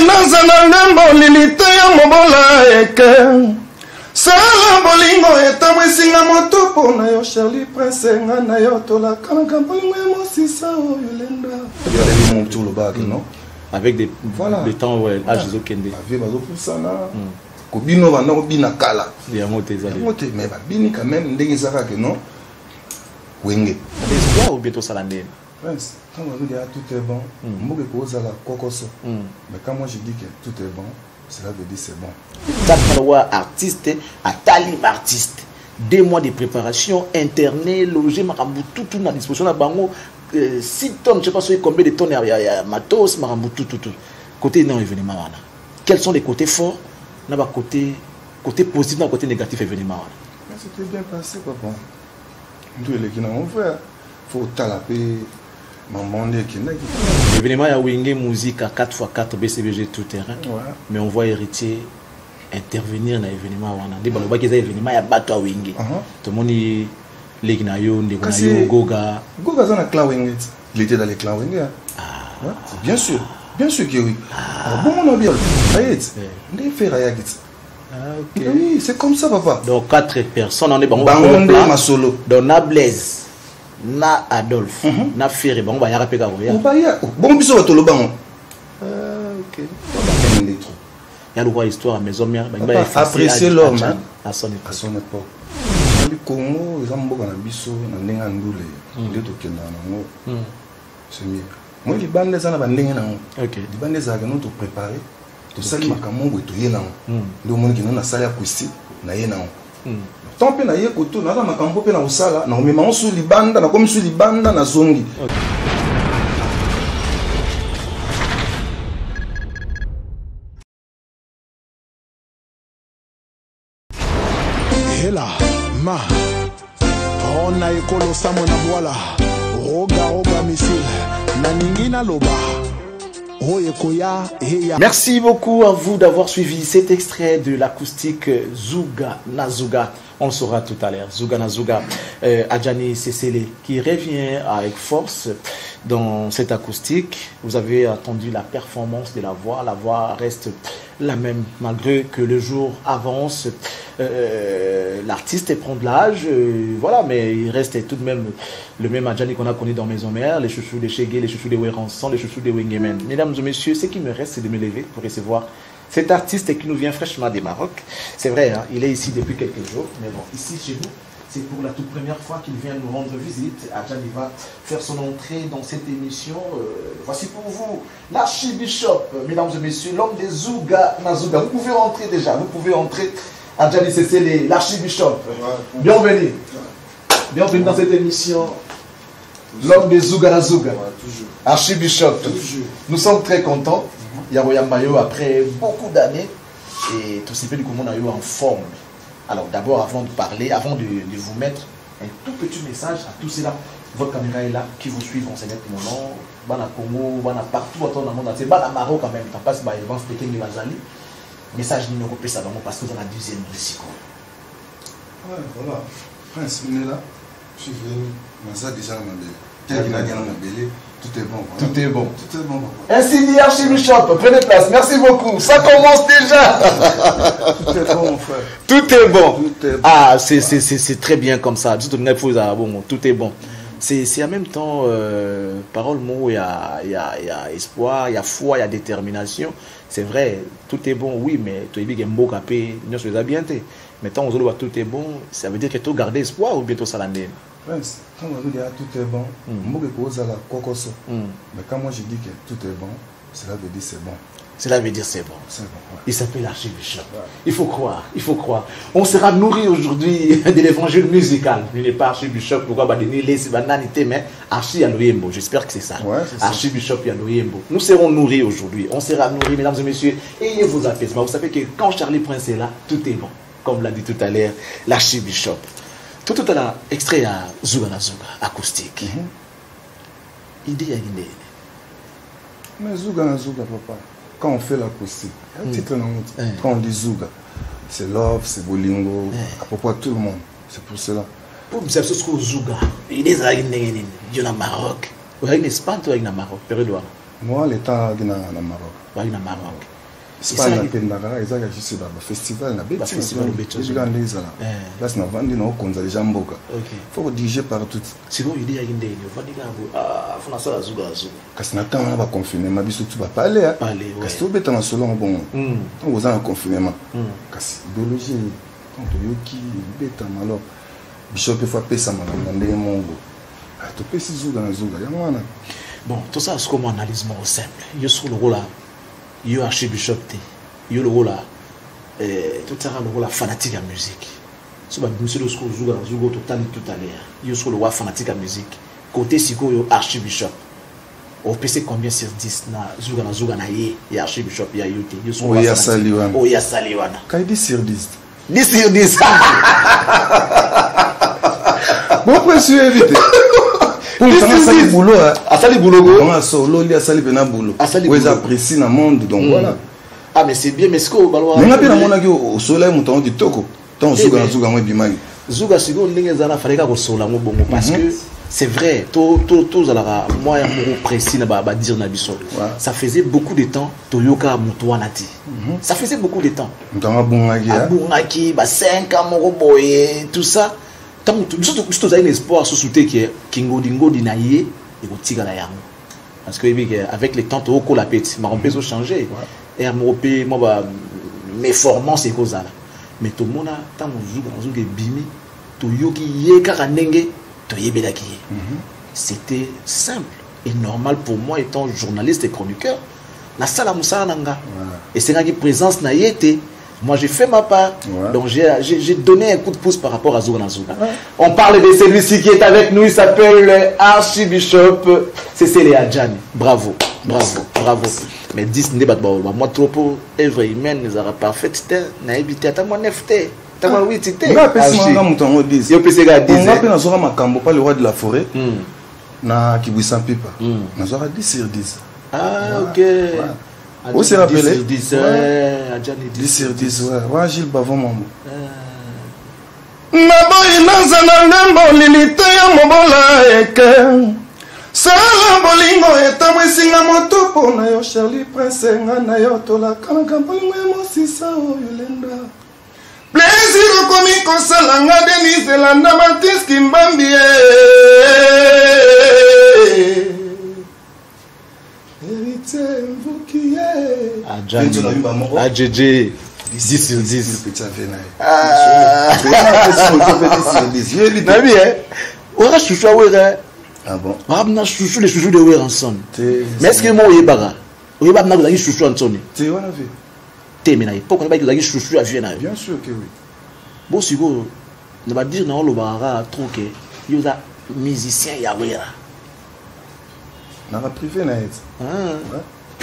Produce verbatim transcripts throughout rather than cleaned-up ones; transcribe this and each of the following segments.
naza na ndembo lilite ya mobola eke sala bolingo etamwesinga moto pona yo Charlie Prince nga na yo tolaka na bolingo ya mosisa oyo lenda yale mo tulo baki non avec des voilà. des temps ouais âge zokende ave bazopusana ko bino bana ko bina kala ya moté zali moté mais ba bini quand même ndenge zaka que non wenge espoir ou bientôt salandé Prince quand on dit tout est bon mboke ko zala kokoso mais quand moi je dis que tout est bon cela veut dire c'est bon. Tapaloa artiste, à Talib artiste. Deux mois de préparation, internet, logé, marambu, tout, tout à disposition. La bango, six tonnes, je ne sais pas combien de tonnes il y a matos, marambu, tout, tout, tout. Côté non événement. Quels sont les côtés forts, n'a pas côté, côté positif, n'a côté négatif événement. C'était bien passé, papa. Tous les qui n'ont fait, faut talaper. L'événement a wingé musique à quatre fois quatre B C B G tout terrain, ouais. Mais on voit héritier intervenir dans l'événement. On a dit que les événements il y a bateau à wingé. Tout le monde est les gnayo, les gnayo, Goga. Goga dans la clan wingé. Il était dans les clans wingé. Bien sûr, bien sûr que oui. Bon on a bien. On est fait rayagit. Oui, c'est comme ça papa. Donc quatre personnes on est bon. Bangonde ma solo. Donc na Blaise. Na Adolphe, mm -hmm. Na Ferry, bon bah y a rappelé quoi ya. Bon ya, bon biso to lo bango. Euh OK. Il y a le roi histoire mais hommes ba apprécier l'homme à son époque. À son époque. Le Congo, ils ont beaucoup na biso na ndenga ndule. Nde to kenda nango. C'est mieux. Moi les bandes ça na ba ndenga nango. OK. Les bandes ça que nous to préparer, to sali makambo to ye nango. Ndo moni ki na sali akusti na ye nango. Tant que na ye koto na na makambo pe na usala na omema onsu libanda na komi su libanda na zongi. Hela ma on a ekolo samo na voila roga roga misil na ningina loba. Merci beaucoup à vous d'avoir suivi cet extrait de l'acoustique Zouga Nazuga. On le saura tout à l'heure. Zouga Nazuga, euh, Adjani Sesele qui revient avec force dans cette acoustique. Vous avez entendu la performance de la voix. La voix reste la même malgré que le jour avance. Euh, L'artiste prend de l'âge, euh, voilà, mais il reste tout de même le même Adjani qu'on a connu dans Maison Mère, les chouchous des Chégué, les chouchous des Weranson, les chouchous des Wengemen. Mesdames et messieurs, ce qui me reste, c'est de me lever pour recevoir cet artiste qui nous vient fraîchement du Maroc. C'est vrai, hein, il est ici depuis quelques jours, mais bon, ici chez nous, c'est pour la toute première fois qu'il vient nous rendre visite. Adjani va faire son entrée dans cette émission. Euh, voici pour vous l'archibishop, mesdames et messieurs, l'homme des Zouga Nazuga. Vous pouvez rentrer déjà, vous pouvez entrer. Adjani Sesele, l'archibishop. Bienvenue. Bienvenue dans cette émission. L'homme des Zouga Nazuga. Archibishop. Nous sommes très contents. Yaroya Mayo, après beaucoup d'années, et tout ce que nous avons en forme. Alors d'abord, avant de parler, avant de, de vous mettre un tout petit message à tous ceux-là, votre caméra est là, qui vous suivent, on sait mon nom, Bana Congo, Bana partout dans le monde, c'est Bana Maroc en même temps, parce que Evans Peking et Bazali. Message numéro P ça parce que vous avez la deuxième musique. Ouais, voilà. Prince, on est là. Je suis venu. Mais ça, déjà, on a belé. Quelqu'un qui a belé. Tout est bon. Voilà. Tout est bon. Tout est bon. Ainsi dit Archibishop, prenez place. Merci beaucoup. Ça commence déjà. Tout est bon, mon frère. Tout est bon. Tout est bon. Ah, c'est très bien comme ça. Tout est bon. C'est en même temps, euh, parole, mot, il y a, y, a, y a espoir, il y a foi, il y a détermination. C'est vrai, tout est bon, oui, mais tu es bien beau capé, nous sommes bien. Mais tant que tout est bon, ça veut dire que tu gardes espoir ou bien tu salandé. Prince, quand on dit que tout est bon, mais quand moi je dis que tout est bon, cela veut dire c'est bon. Cela veut dire c'est bon. Bon ouais. Il s'appelle Archibishop. Ouais. Il faut croire, il faut croire. On sera nourri aujourd'hui de l'évangile musical. Il n'est pas Archibishop, pourquoi bah donner les bananités, mais Archi Yanoyembo. J'espère que c'est ça. Ouais, Archibishop Yanoyembo. Nous serons nourris aujourd'hui. On sera nourris, mesdames et messieurs. Ayez vos apaisements. Vous savez que quand Charlie Prince est là, tout est bon. Comme l'a dit tout à l'heure, l'Archibishop. Tout, tout à l'heure, extrait à Zouga Nazuga, acoustique. Mm-hmm. Idée à Guinée. Mais Zouga Nazuga, papa. Quand on fait l'acoustique, mm. titre non, mm. quand on dit Zouga, c'est love, c'est bolingo, mm. à peu près tout le monde. C'est pour cela. Pour me dire ce que Zouga, il est à Guinée, il y a au Maroc. Il y a une Espagne, il y a au Maroc, période. Moi, l'état, il y a au Maroc. Il y a au Maroc. c'est pas na pendaka ezaka juste ba festival na bête festival bête ezaka ndezala place na vandi na okonza déjà mboka faut diriger partout sinon idée ya ndeni vandi ngabo ah fona sala zuga zuga kasi na temps ba confinement biso tu ba parler kasi to beta na solo bon on vous en confinement kasi biologie quand yoki beta malo bishop faut pesa malanga ndenge mongo to pesi zuga na zuga ya mwana. Bon, tout ça, c'est comme analyse moins simple. Yo sur le rôle là, yo archibishop té, yo le rôle là, tout ça le rôle là fanatique à musique. C'est pas monsieur le score jouga jouga total tout à l'heure. Yo sur le rôle fanatique à musique. Côté siko yo archibishop. Au P C combien sur dix na jouga na jouga na yé et archibishop ya yoté. Yo sur le rôle saliwana. Oh ya saliwana. Quand il dit sur dix. dix sur dix. Bon précieux éviter. Pour ça boulot à sali boulot on a solo li a sali bena boulot ouais apprécie na monde donc voilà. Ah mais c'est bien mais ce que balwa on a bien mona ki au soleil mutango kitoko tant zuga na zuga mwe bimani zuga sigo ndenge zana faleka ko sola ngo bongo parce que c'est vrai to to to zala moi ya mo précis na ba ba dire na biso ça faisait beaucoup de temps to yoka muto wana ti ça faisait beaucoup de temps mutango bungaki ya bungaki ba cinq ans mo boye tout ça. Tant que tu as un espoir sous soutien qui est Kingo Dingo Dinaye et au Tigala Yango. Parce que avec le temps, tu as la pète, ma rompé changé. Et moi, mes formants, c'est quoi ça. Mais tout le monde a tant de jours dans un bimi, tu yoki ye karanenge, tu ye belaki. C'était simple et normal pour moi étant journaliste et chroniqueur. La salle à Moussa Nanga. Et c'est une présence na yete. Moi, j'ai fait ma part. Ouais. Donc, j'ai donné un coup de pouce par rapport à Zuga Nazuga. Ouais. On parle de celui-ci qui est avec nous. Il s'appelle Archibishop Cécile Adjani. Bravo. Bravo. Bravo. Mais dix n'est pas de moi, trop pour œuvre humaine, nous aura parfait. N'a évité à moi neuf té. T'as moi huit té. On a appelé ça mon dix. On a appelé ça dix. On a appelé ça Makambo, pas le roi de la forêt. Na Kibouissan Pipa. Nous aura dix sur dix. Ah, ok. Où s'est rappelé dix sur dix, ouais. Ouais, Gilles Bavon, mon mot. Naboyi nazana ngembo lilite ya mobola eke. Sala bolingo etamwesinga moto pona yo Charlie Prince nga na yo tola kanaka bolingo ya mosisa oyo lenda. Plaisir komi kosala nga Denise Landa Matis Kimbambi. A J J dix sur dix. On a chouchou à Wera. Ah bon? On a chouchou les chouchous de Wera ensemble. Mais est-ce que moi, il y a baga? Il y a baga qui chouchou ensemble. Tu vois la vie? Tu mais pas qu'on a baga qui chouchou à Vienne. Bien sûr que oui. Bon, si vous ne va dire non, le baga trop que il y a musicien ya Wera. Dans la privée, na et. Ah.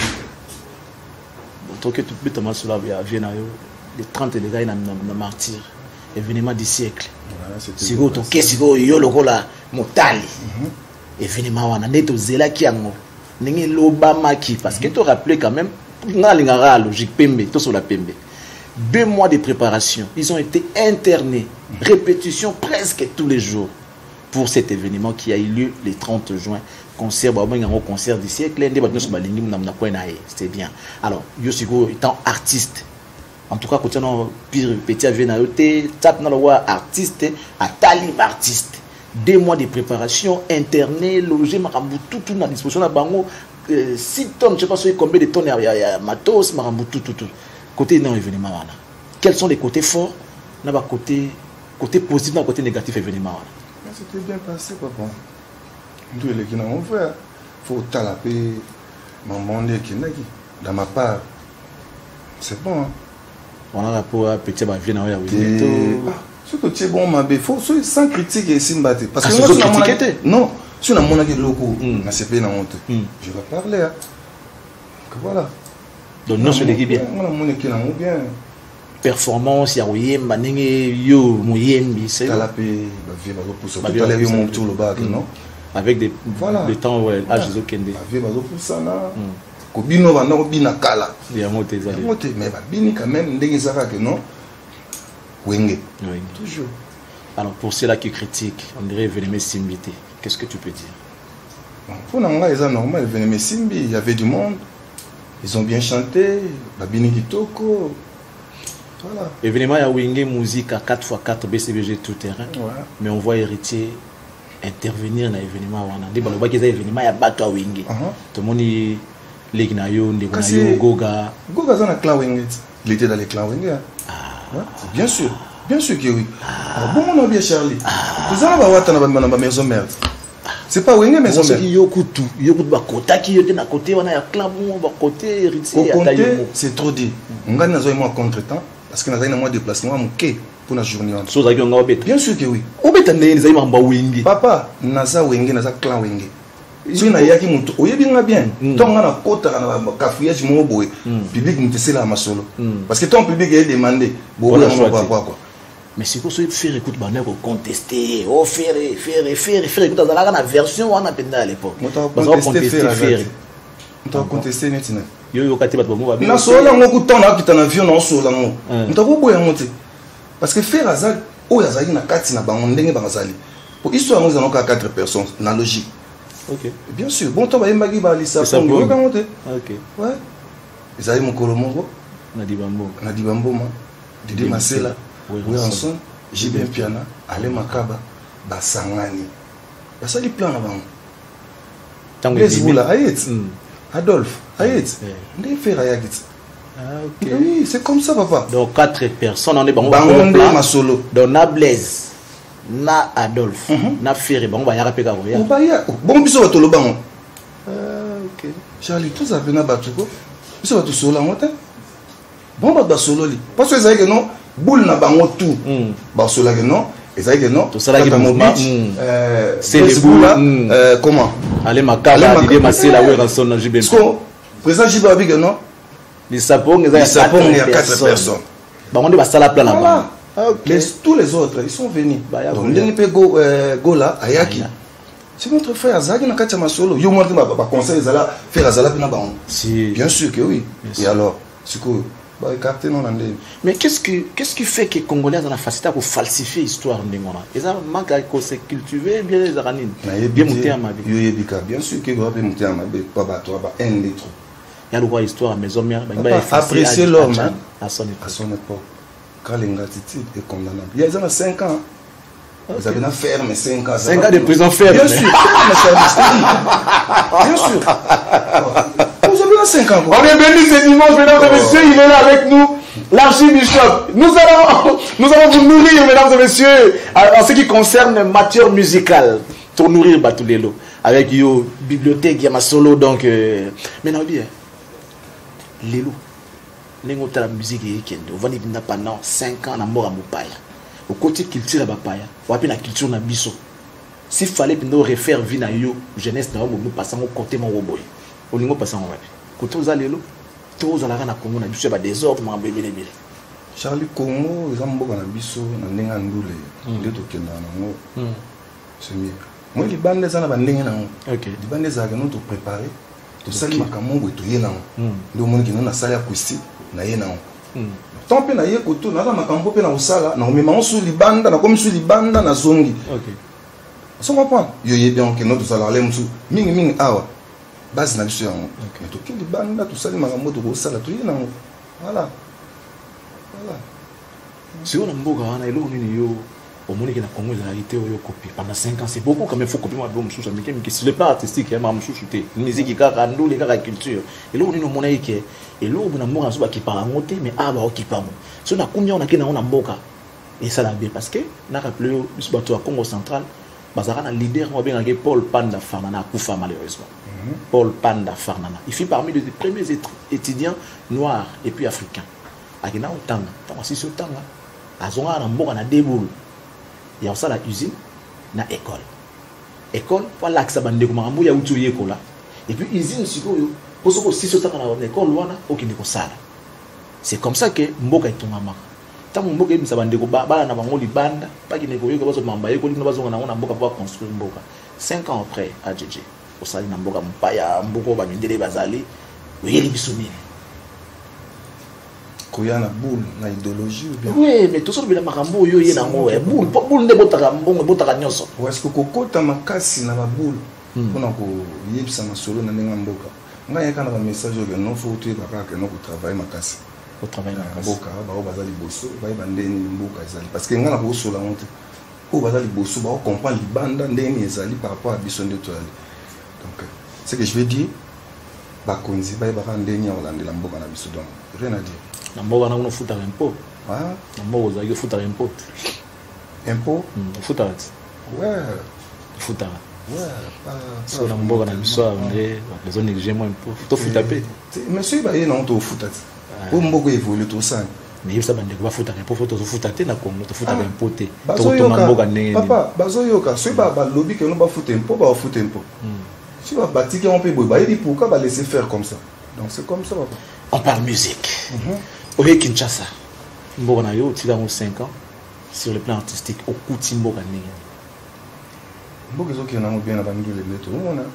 Tant que tu peux te mettre sur la vie à Vienne, les trente et les gars, ils ont martyr. Événement du siècle. Si vous avez si vous avez le rôle là, Motali. Événement, on a net aux zéla qui a n'engé l'Obama qui, parce que tu rappelles quand même, on a la logique P M B, tout sur la P M B. Deux mois de préparation, ils ont été internés, répétition presque tous les jours pour cet événement qui a eu lieu le trente juin. Concert, concert du siècle, c'était bien. Alors, Yossigo étant artiste, en tout cas, quand on a pire petit avénayoté, tape dans le roi artiste, à talib artiste. Deux mois de préparation, interné, logé, maramboutou, tout à disposition de Bango, six tonnes, je ne sais pas combien de tonnes il y a matos, maramboutou, tout, tout. Côté non événement. Quels sont les côtés forts, côté, côté positif, côté négatif événement? C'était bien passé, papa. Tout les qui n'ont fait, faut talaper mon monde qui n'a dans ma part. C'est bon. Hein? On a rapport à petit bavien à surtout c'est bon ma bé faut sans critique et sans battre parce que moi critiquer non si on a mon avis loco na C P na honte je vais parler hein. Voilà donc non c'est l'équipe bien on a mon équipe na bien performance ya oyemba ndenge yo moyembi c'est talaper bavien bazo pousser tout à l'heure mon tour le bac non avec des voilà. des temps ouais âge de Kende bavien bazo pousser na ko bino bana ko bina kala ya moté za moté mais ba bini quand même ndenge zaka que non wenge oui toujours. Alors pour ceux-là qui critiquent on dirait Vénémé Simbité, qu'est-ce que tu peux dire? Pour nous c'est normal Vénémé Simbi, il y avait du monde ils ont bien chanté, Babini Kitoko. Voilà. Événement, il y a Wingé musique à quatre fois quatre B C B G tout terrain. Ouais. Mais on voit Héritier intervenir dans l'événement. On a dit, bon, on voit qu'il y a un événement, il y a Bato à Wingé. Tout le monde est Legnayo, Ndegonayo, Goga. Goga, c'est un clan Wingé. Il était dans les clans Wingé. Ah. Ouais. Bien sûr. Bien sûr que oui. Ah. Bon, on a bien Charlie. Vous allez voir dans la maison merde. C'est pas Wingé, maison merde. Il y a tout. Il y a tout. Il y a côté, on a un clan, côté, Héritier. C'est trop dit. On a un contre-temps. Parce que nous avons un déplacement pour la journée. Bien sûr que oui. Papa, nous avons un clan Wingé. Si nous avons un clan Wingé, nous avons bien. Tant qu'on a côté, nous avons un cafouillage, nous avons un public, nous avons un solo. Parce que ton public est demandé. Mais si vous faire écoute, vous avez contesté, oh, faire, faire, faire, faire, écoute, vous avez la version on a pendant à l'époque. Vous avez contesté, faire. Vous avez contesté, maintenant. Yo yo kati bato ba na sola ngo kutana kita na avion na sola ngo ntako boya ngote parce que faire azal o yazali na kati na bango ndenge bazali pour histoire ngo zanoka quatre personnes na logique. OK, bien sûr bon to ba yembaki ba lisa pour ngo ngote. OK, ouais ezali mokolo moko na dibambo na dibambo ma Didi Masela Weranson Jibin Piana Ale Makaba basangani basali plan na bango tango ezibula ayet Adolphe, Aït, oui, c'est comme ça, papa. Donc, quatre personnes, on est bon. On solo. Donc, na Blaise, na Adolphe, na Ferré, bon, on va y aller. On va y aller. Bon, on va le banc. Ok. Charlie, tout ça, on va battre. On va tout solo, bon, on va solo. Parce que c'est que non, boule na bango tout. Bah, solo, non. Et ça, non. Tout ça, c'est les boules. Comment? Allez, ma carte, Didi Masela Weranson dans J B M. Président J B M, non? Les sapons, il y a quatre personnes. On est passé à la plan là-bas. Tous les autres, ils sont venus. Donc, il y a go là, Ayaki. C'est notre frère Zagi na Katia Masolo. Yo, moi, je conseille Zala, faire Zala, bien sûr que oui. Et alors, c'est quoi? Mais qu'est-ce qui, qu'est-ce qui fait que les Congolais ont la facilité pour falsifier l'histoire de Ngona? Ils ont manqué de se cultiver bien les aranines. Bien monter à ma vie. Bien sûr que vous avez monté à ma vie. Papa, toi, un litre. Il y a le roi histoire à maison mère. Apprécier l'homme à son époque. Quand l'ingratitude est condamnable. Il y a cinq ans. Vous avez ferme cinq ans. cinq ans de prison ferme. Bien sûr. Bien sûr. Vous avez cinq ans. On est béni ce dimanche, mesdames et messieurs. Il est là avec nous, l'archibishop. Nous allons, nous allons vous nourrir, mesdames et messieurs, en ce qui concerne matière musicale. Pour nourrir Batulelo. Avec yo bibliothèque, il y a ma solo. Donc, euh, maintenant, bien. Lelo. Lengo la musique est on va dire pendant cinq ans, on a mort à Mopaya. Au côté culture à Bapaya, on a la culture na biso. S'il fallait nous refaire vie na yo jeunesse na nous passons au côté mon roboy. Au lingo passant on va. Côté aux alelo, tous à la rana Congo na biso ba désordre ma bébé bébé. Charlie Congo, ils ont beaucoup na biso na ndenga ndule. Nde to kenda na ngo. C'est mieux. Moi les bandes ça na ba ndenga na ngo. OK. Les bandes ça que nous to préparer. To sali makamongo to yena ngo. Ndo moni ki na sali acoustique na yena ngo. Tant que na yeko to na ma kambo pe na usala na omema on sur libanda na comme sur libanda na zongi. OK. Ça comprend. Yo yé bien que notre salaire lemsu mingi mingi awa. Base na biso yango. Mais to ki libanda to sali makambo to usala to yena ngo. Voilà. Voilà. Si on a mboka wana elo nini yo au monde qui na Congo la réalité yo copie pendant cinq ans c'est beaucoup quand même faut copier moi bon choucha mais qui sur le plan artistique il y a ma chouchouté musique qui ka ndo les ka culture et là on est no mona yeke et là on a mboka so ba ki para ngote mais aba o ki pamo so na combien on a kena on a mboka et ça la bien parce que na rappelé biso bato à Congo central bazara na leader on bien ngé Paul Panda Farnana kufa malheureusement Paul Panda Farnana il fait parmi les premiers étudiants noirs et puis africains akina otanga tanga si otanga azonga na mboka na deboul. Il y a la usine, na école. École, pour l'accès à bande comme il y a outil école et puis usine si vous pour ce que si ça na école loana aucune ko sala. C'est comme ça que mboka itungama. Tant mboka imisa bande ko bala na bango libanda, pas ki neko yoko bazo mamba yeko lino bazo na ona mboka pour construire mboka. cinq ans après à J J. Au sali na mboka mpaya mboko ba mindele bazali, oyeli bisumi. Koya na boule na idéologie ou bien oui mais tout ça bien makambo yo yé na ngo e boule boule nde botaka mbongo botaka nyonso ou est-ce que kokota makasi na ba boule pona ko yebisa masolo na ndenga mboka ngai quand un message que non faut tu pas que non travailler ma casse au travail na boka ba bazali bosso ba bandeni mboka ezali parce que ngana ko sola honte o bazali bosso ba comprendre libanda ndeni ezali par rapport à biso ndeto ali donc ce que je veux dire ba konzi ba ba ndeni ya holandela mboka na biso donc rien à dire na mboka na unofuta impôt ah na mboka za yo futa impôt impôt futa ouais futa ouais so na mboka na biso ande les zones négligées moins impôt to futa pe monsieur ba yena on to futa o mboka évolue tout ça mais ça bande ko futa impôt faut to futa te na Congo to futa impôt te to to na mboka ne papa bazoyoka so ba ba lobby que no ba futa impôt ba futa impôt si ba batiki on peut ba yedi pourquoi ba laisser faire comme ça donc c'est comme ça papa. On parle musique au Kinshasa mboka na yo tu as cinq ans sur le plan artistique au kuti mboka ne mboka zo ki na bien na bangi le neto on a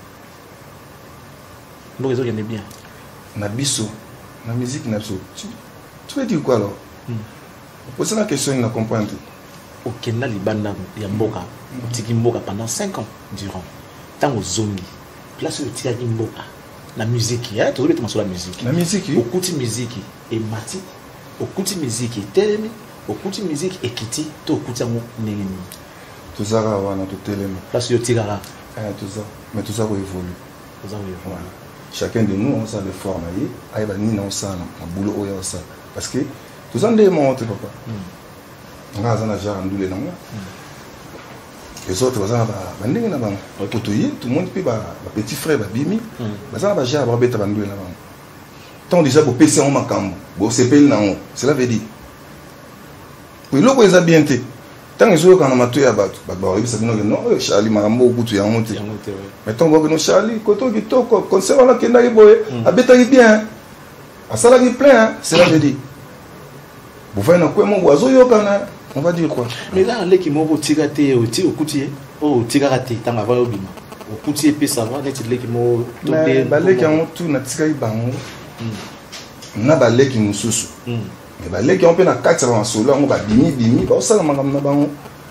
mboka zo ki bien na biso la musique n'a pas. Tu, tu veux dire quoi alors? Pose la question, il n'a compris. Au Kenya, Libanda, il y a Mboka, Tiki Mboka pendant cinq ans durant. Tant aux zones, place où tu as dit Mboka, la musique, hein, tu as sur la musique. La musique, au côté musique et Mati, au côté musique et Telemi, au côté musique et Kiti, tout au côté Mou Néni. Tout ça, on a tout Telemi. Place où tu as là. Tout ça, mais tout ça va évoluer. Tout ça va évoluer. Chacun de nous, on a le forme, on a ni non ça, on boulot ou ça, parce que tout ça n'est pas papa. On a un agent en douleur non. Les autres, on a un banding là-bas. Tout le monde peut ba petit frère, ba bimi, ba ça ba jar ba beta bandouler là-bas. Tant déjà pour P C on macambo, bon c'est pas non, cela veut dire. Oui, l'eau est bien té. Tant que je quand on m'a tué à battre, bah bah oui ça dit non, Charlie m'a ramené au bout tu as monté. Mais tant que nous Charlie, quand on dit tout, quand c'est là qu'il n'a pas boé, à bêta bien, à ça là il plein, c'est là je dis. Vous voyez dans quoi mon oiseau yo kana, on va dire quoi. Mais là les qui m'ont tiré au tir au coutier, au tirate, tant avant au bima. Au coutier puis ça va, les qui m'ont mais bah les qui ont tout na tiré bango. Na ba les qui nous sous. Mais bah les qui ont peine à quatre en solo on va bimi bimi bah ça la mangam na bango.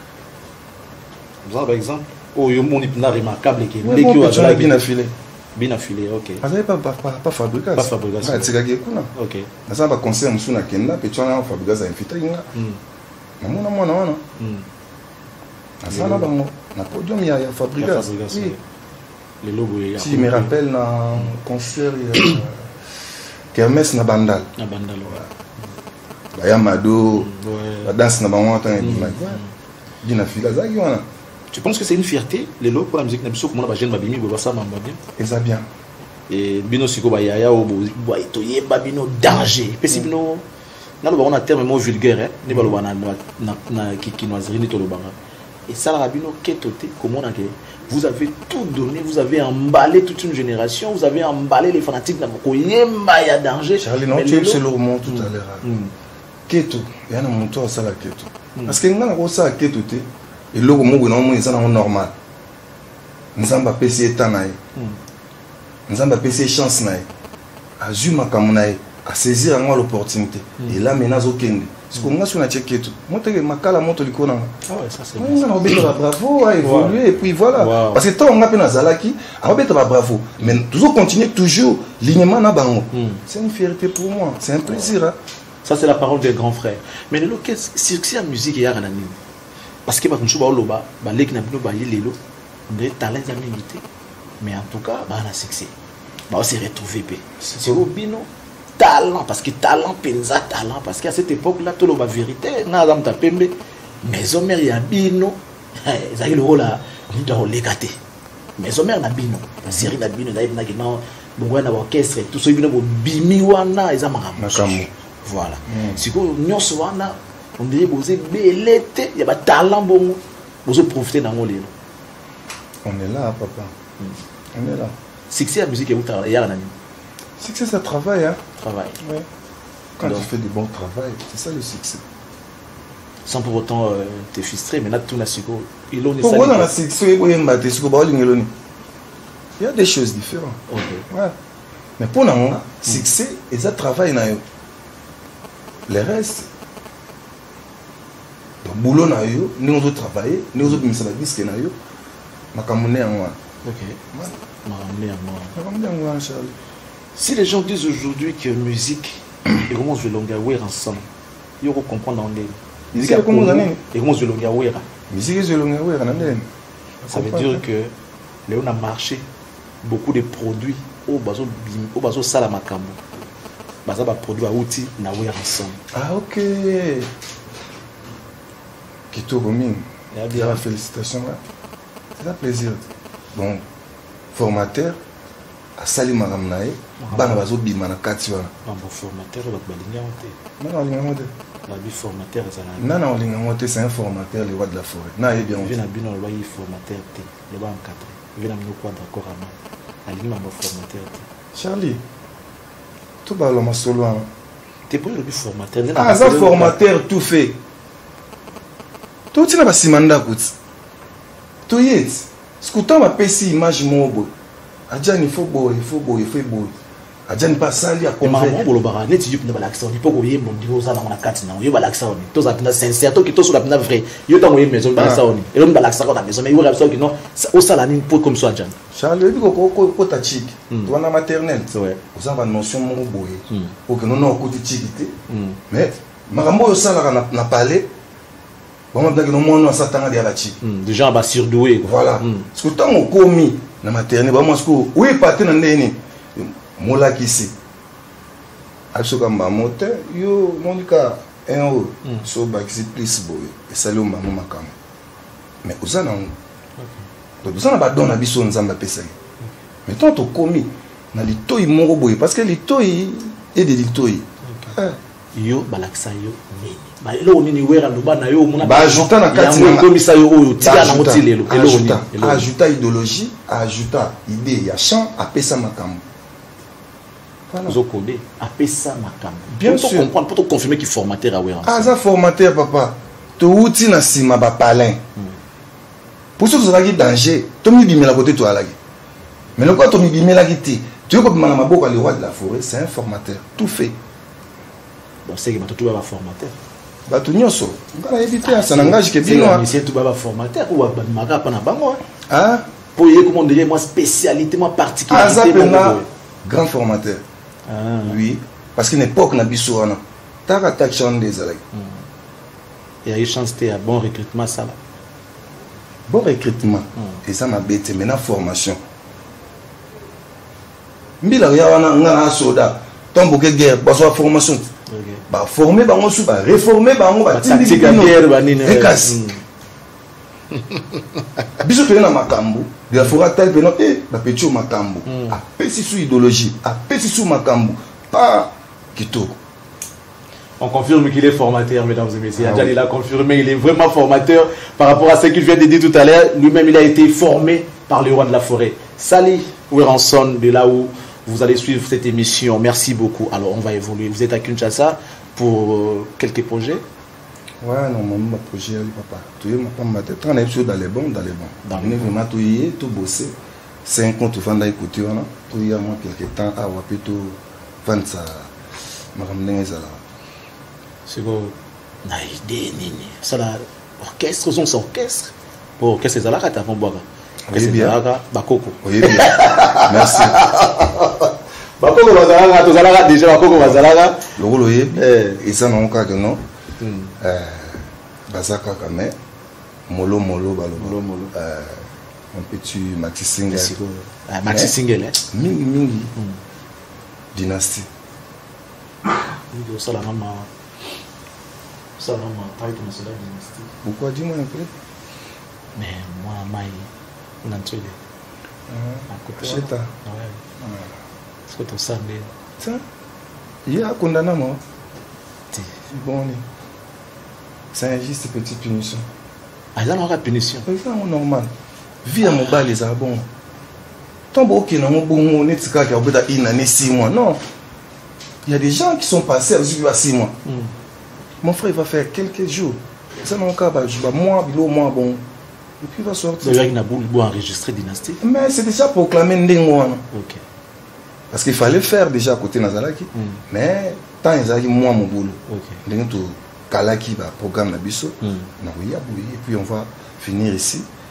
Par exemple, oh yo mon ipna remarquable qui les qui ont bien affilé. Bien affilé, OK. Vous n'avez pas pas pas fabrication. Pas fabrication. Ah tika qui kuna. OK. Na ça va conseiller musu na kenda pe tu as fabrication infita inga. Na mona mona wana. Na ça na bango. Na podium ya ya fabrication. Oui. Les logos ya. Si me rappelle na concert Kermesse na Bandal. Na Bandal. Baya Mado, la danse na bango tant et bien affilé ça qui wana. Tu penses que c'est une fierté les logos pour la musique na biso comment ba jeune ba bimi ba ça mamba bien. Et ça bien. Et bino siko ba yaya o bo to yeba bino danger. Pesi bino na lo ba on a terme mo vulgaire hein, ne ba lo ba na na kikinoiserie ni to lo ba. Et ça la bino ketoté comment on a que vous avez tout donné, vous avez emballé toute une génération, vous avez emballé les fanatiques na ko yemba ya danger. Charlie non tu c'est le mot tout à l'heure. Keto, il y a un monteur ça la keto. Parce que ngana ko ça keto té et logo mo na mo ça normal. Nzamba P C tanaï. Nzamba P C chance naï. Azuma kamunaï à saisir l'opportunité. Et là maintenant zo kende. Ce qu'on a sur na keto. Moi te makala moto likona. Ah ouais, ça c'est bon. On a bravo à évoluer et puis voilà. Wow. Parce que tant on a pe na zalaki, on va bravo. Mais toujours continuer toujours lignement na bango. C'est une fierté pour moi, c'est un plaisir. Hein? Ça c'est la parole des grands frères. Mais le qu'est-ce c'est la musique ya na nini? Parce que ba kunchu ba loba, ba leki na bino ba yelelo, on est talent ya milité. Mais en tout cas, ba na succès. Ba se retrouver pe. C'est au bino talent parce que talent penza talent parce qu'à cette époque là tout le ba vérité na adam ta pembe. Mais omer ya bino, ça le rôle là, on doit le gâter. Mais omer na bino, série na bino na na ki na bongo na orchestre tout ça bino bo bimi wana eza makambo. Voilà. Si vous nyonso wana on dirait que vous êtes belete, il y a pas talent bon, vous profitez dans mon livre. On est là, papa. Mm. On est là. Succès la musique et vous travaillez là. Succès ça travaille hein. Travail. Ouais. Quand donc, tu fais du bon travail, c'est ça le succès. Sans pour autant euh, te frustrer, mais là tout na siko, il on est ça. Pour dans la succès, il y a des choses différentes. OK. Ouais. Mais pour nous, succès et ça travail na yo. Les restes le boulot na yo, nous autres travailler, nous autres misala disque na yo, makamune en Ok. Ouais. Si les gens disent aujourd'hui que musique et comment je l'engage ensemble, ils vont comprendre en ligne. Musique et comment et comment je l'engage. Musique et je l'engage ça veut dire que là on a marché beaucoup de produits au bazo au bazo salamakambo. Baza ba produit à outils na ouais ensemble. Ah ok. Kito Romine. Il y a la félicitation là. C'est un plaisir. Bon, formateur à Sali Maramnae, bana bazo bima na kati wana. Bon formateur ba balinga monte. Non non, linga monte. La bi formateur ça là. Non non, linga monte c'est un formateur le roi de la forêt. Na bien. Vient na bino ba formateur té. Le ba encadré. Vient na quoi d'accord à moi. Ali ma formateur té. Charlie. Tout bas l'homme solo. T'es pour le bi formateur. Ah, ça formateur tout fait. Tout tu n'as pas simanda kuti. Tout y est. Scoutant ma pesi image mobo. Adjan il faut beau, il faut beau, il faut beau. Adjan pas sali à convaincre. Maman bolobara, net tu peux pas l'accent, il faut que vous mon dieu ça dans la carte na, yo ba l'accent. Tous ça pina sincère, toi qui tous sur la pina vrai. Yo tant moyen maison ba l'accent. Et l'homme ba l'accent dans la maison, mais yo l'accent qui non, au salani pour comme ça Adjan. Charles, il ko ko ko ta chic. Toi na maternelle. Ouais. Vous avez notion mon boye. Pour que non non côté chicité. Mais marambo yo sala na parler. Déjà, on va surdouer. Voilà. Parce que tant qu'on commis dans la maternelle, oui, parti dans le mola qui c'est. Alors, comme ma moteur, yo, mon cas, un euro, so baxi plus boy, et salut au maman makam. Mais vous en avez. Donc, vous en avez donné à biso nzamba pesa. Mais tant qu'on commis dans les toits, mon boy, parce que les toits et des litois. Yo, balaksa yo, nini. Ba elo nini wera luba na yo muna. Ba ajouta na kati na komisa yo oyo tika na motilelo. Ajouta, ajouta idéologie, ajouta idée ya chant, apesa makambo. Voilà. Vous codez, apesa makambo. Bien sûr. Pour comprendre, pour te confirmer qu'il formateur à wera. Ah ça formateur papa. To outi na sima ba palin. Pour ceux qui ont danger, to mi bimela côté toi là. Mais le quoi to mi bimela kiti. Tu veux que mana maboko le roi de la forêt, c'est un formateur, tout fait. Bon, c'est que tu vas formateur. Bah, tu n'y so. On va éviter, ça n'engage que bien. Mais si tu vas formateur, ou tu vas pas bango. Ah. Pour y comment dire, moi, spécialité, moi, particularité. Ah, ça, grand formateur. Ah. Oui. Parce qu'une époque, n'a pas eu de t'as attaqué chant des alègues. Il y a eu chance de bon recrutement, ça là. Bon recrutement. Et ça m'a bête. Maintenant, formation. Mbila, il y a un soda. Tant que guerre, bah, soit formation. Bah, former, bah, on sous, bah, réformer, bah, on va tactique à guerre, bah, nina. Recasse. Bisous, tu es dans ma cambo. Il faudra tel que non, eh, bah, petit ma cambo. A petit sous idéologie, a petit sous ma cambo. Pas Kitoko. On confirme qu'il est formateur, mesdames et messieurs. Ah, il a confirmé, il est vraiment formateur par rapport à ce qu'il vient de dire tout à l'heure. Lui-même, il a été formé par le roi de la forêt. Sali Weranson, de là où vous allez suivre cette émission. Merci beaucoup. Alors, on va évoluer. Vous êtes à Kinshasa pour euh, quelques projets? Ouais, non, mon projet, papa. Tu es ma tête. On est dans les bons, dans les bons. Dans les bons. Vraiment, tu y es, tu bosses. C'est un compte, tu vas écouter. Tu y as moi quelques temps à waper, tu vends ça. Je vais ramener ça là. C'est bon. Naïdé, nini. Ça là, orchestre, on s'orchestre. Pour orchestre, c'est là que tu as fait boire. Oui, bien. Bakoko. Oui, bien. Merci. Bakoko Bazalaga, tu as déjà Bakoko Bazalaga. Le rôle est, et ça n'a pas que non. Bazaka Kame, Molo Molo Balo. Molo Molo. Un petit Maxi Single. Maxi Single, hein? Mingi Mingi. Dynastie. Ça la maman. Ça la maman, taille de cela dynastie. Pourquoi dis-moi un peu? Mais moi, Maï. On a tué. Chez toi. Ouais. Est-ce que tu as ça? Il y a un condamné, moi. Bon, c'est un juste petite punition. Ah, il y a une punition. C'est normal. Vie à mon bas, les arbons. Tant que non, bon, on est qui a une année, six mois. Non. Il y a des gens qui sont passés à six mois. Mon frère, il va faire quelques jours. Ça n'a pas de moi, il moi, bon. Et puis il va sortir. Il y a une enregistré dynastie. Mais c'est déjà proclamé Ndengouana. Ok. Parce qu'il fallait faire déjà à côté de Nazalaki. Mm. Mais tant ils ont moi mon boulot. Ok. Donc Kalaki va programme la biso. Et puis on va finir ici.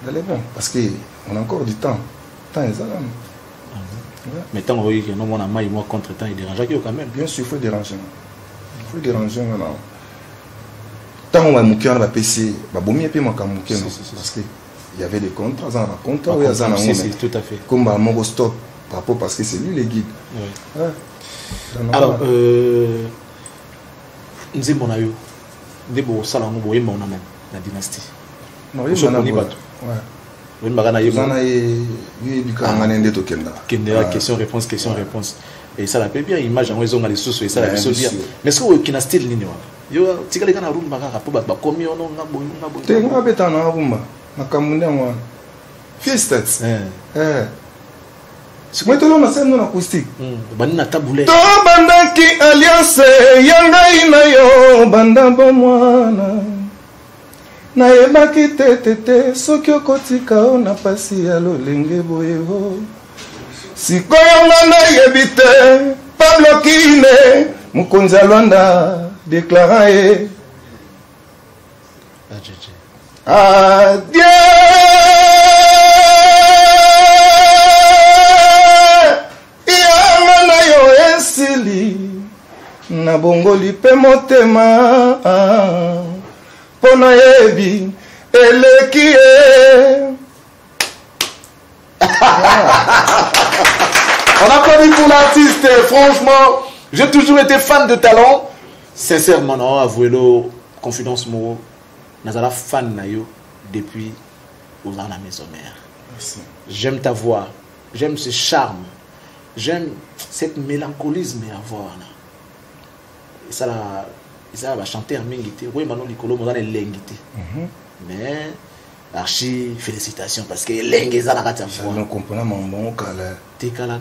Elle est bon, parce qu'on a encore du temps. Temps est là. Mais tant que nous avons un contre temps, il dérange quand même. Bien sûr, il faut déranger. Il faut déranger maintenant. Tant qu'on a un cœur, on va passer. Bon, mieux, moi, quand parce qu'il y avait des contrats, il y a des contrats, il y a des contrats. Tout à fait. Comme mon stop, parce que c'est lui les guides. Ouais. Alors, euh, nous avons eu des beaux salons, nous avons eu la dynastie. Non, il y a un peu. Oui, magana yebo. Zana ye yebika ngane ndeto kenda. Kenda question réponse question réponse. Et ça la peut bien image en raison les sous et ça la peut bien. Mais ce que kina style nini wa. Yo tika leka na rumba kaka po ba komi ono ngabo ngabo. Te ngabeta na rumba. Makamune ngwa. Fiestas. Eh. Eh. Moi tout le monde sait non acoustique. Bani na taboulé. To bandaki alliance yanga ina yo banda bomwana. Na yebaki te te te soki okotika o na pasi ya lolenge boye o sikoyo nga nayebi te Pablo Kine mokonzi ya Lwanda deklara ye adieu yanga na yo esili na bongoli mpe motema Pona yebi eleki On applaudit pour l'artiste, franchement, j'ai toujours été fan de talent. Sincèrement, non, avouez-le, confidence mo, nazala fan na yo depuis aux ans la maison mère. J'aime ta voix, j'aime ce charme, j'aime cette mélancolisme à voir. Et ça la ça va chanter en mingité. Oui, maintenant, Nicolo, on a l'engité. Mais, archi, félicitations, parce que l'engité, ça n'a pas de voix. Je ne comprends pas mon bon calé. T'es calé,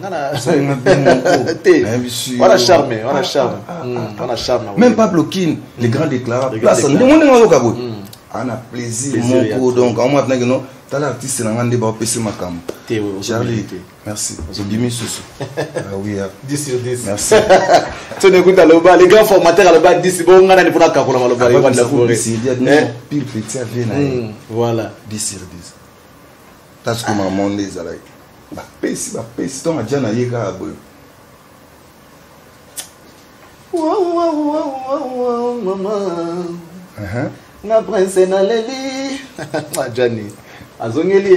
on a charmé, on a charmé. On a charmé. Même pas bloqué, les grands déclarants. Place, on a plaisir, mon coup. Donc, on m'a dit que non, t'as l'artiste, c'est un débat au P C Macam. Charlie, merci. J'ai dit, Soussou. Oui, dix sur dix. Merci. Tu n'écoutes pas le bas, les grands formateurs à le bas, dix, bon, on a des pour la carte pour le bas, il va de la forêt. Pile petit à Vienne. Voilà. dix sur dix. T'as ce que m'a demandé, ça là. Bah, pèse, bah, pèse, ton a déjà naïe à boy. Waouh, waouh, waouh, waouh, maman. Na prince na leli. Ma Johnny. Azongeli.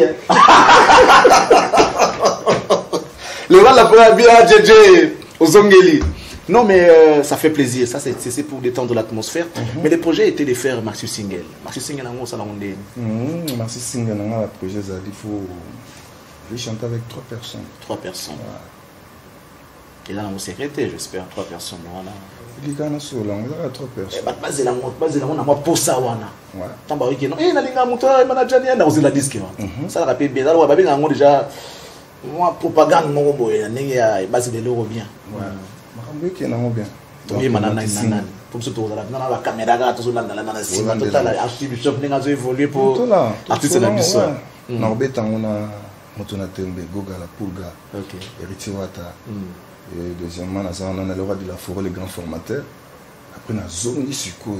Le roi la première bien à J J Ozongeli. Non mais euh, ça fait plaisir, ça c'est pour détendre l'atmosphère. Mm -hmm. Mais le projet était de faire Maxi Single. Maxi Single en ça la onde. Mhm, Maxi Single on a le projet ça il faut je chanter avec trois personnes. Trois personnes. Ouais. Et là on secrétaire, j'espère trois personnes voilà. Il y a sur là, on a trois personnes. Bah base la mot, base la mot na moi pour ça wana. Ouais. Tamba wiki non, eh na linga muto manager ni na uzila disque wa. Ça la rappelle bien, là on va bien ngo déjà moi propagande mo boye na ndenge ya base de l'euro bien. Ouais. Makambo ki na ngo bien. Oui, manana nana. Pour ce tour là, na la caméra ga to landa la nana si total archive shop ninga zo évoluer pour artiste na biso. Na obeta ngona moto na tembe goga la pulga. OK. Héritier Wata. Et deuxièmement, on a le roi de la forêt, les grands formateurs. Après, on a zone Isuko.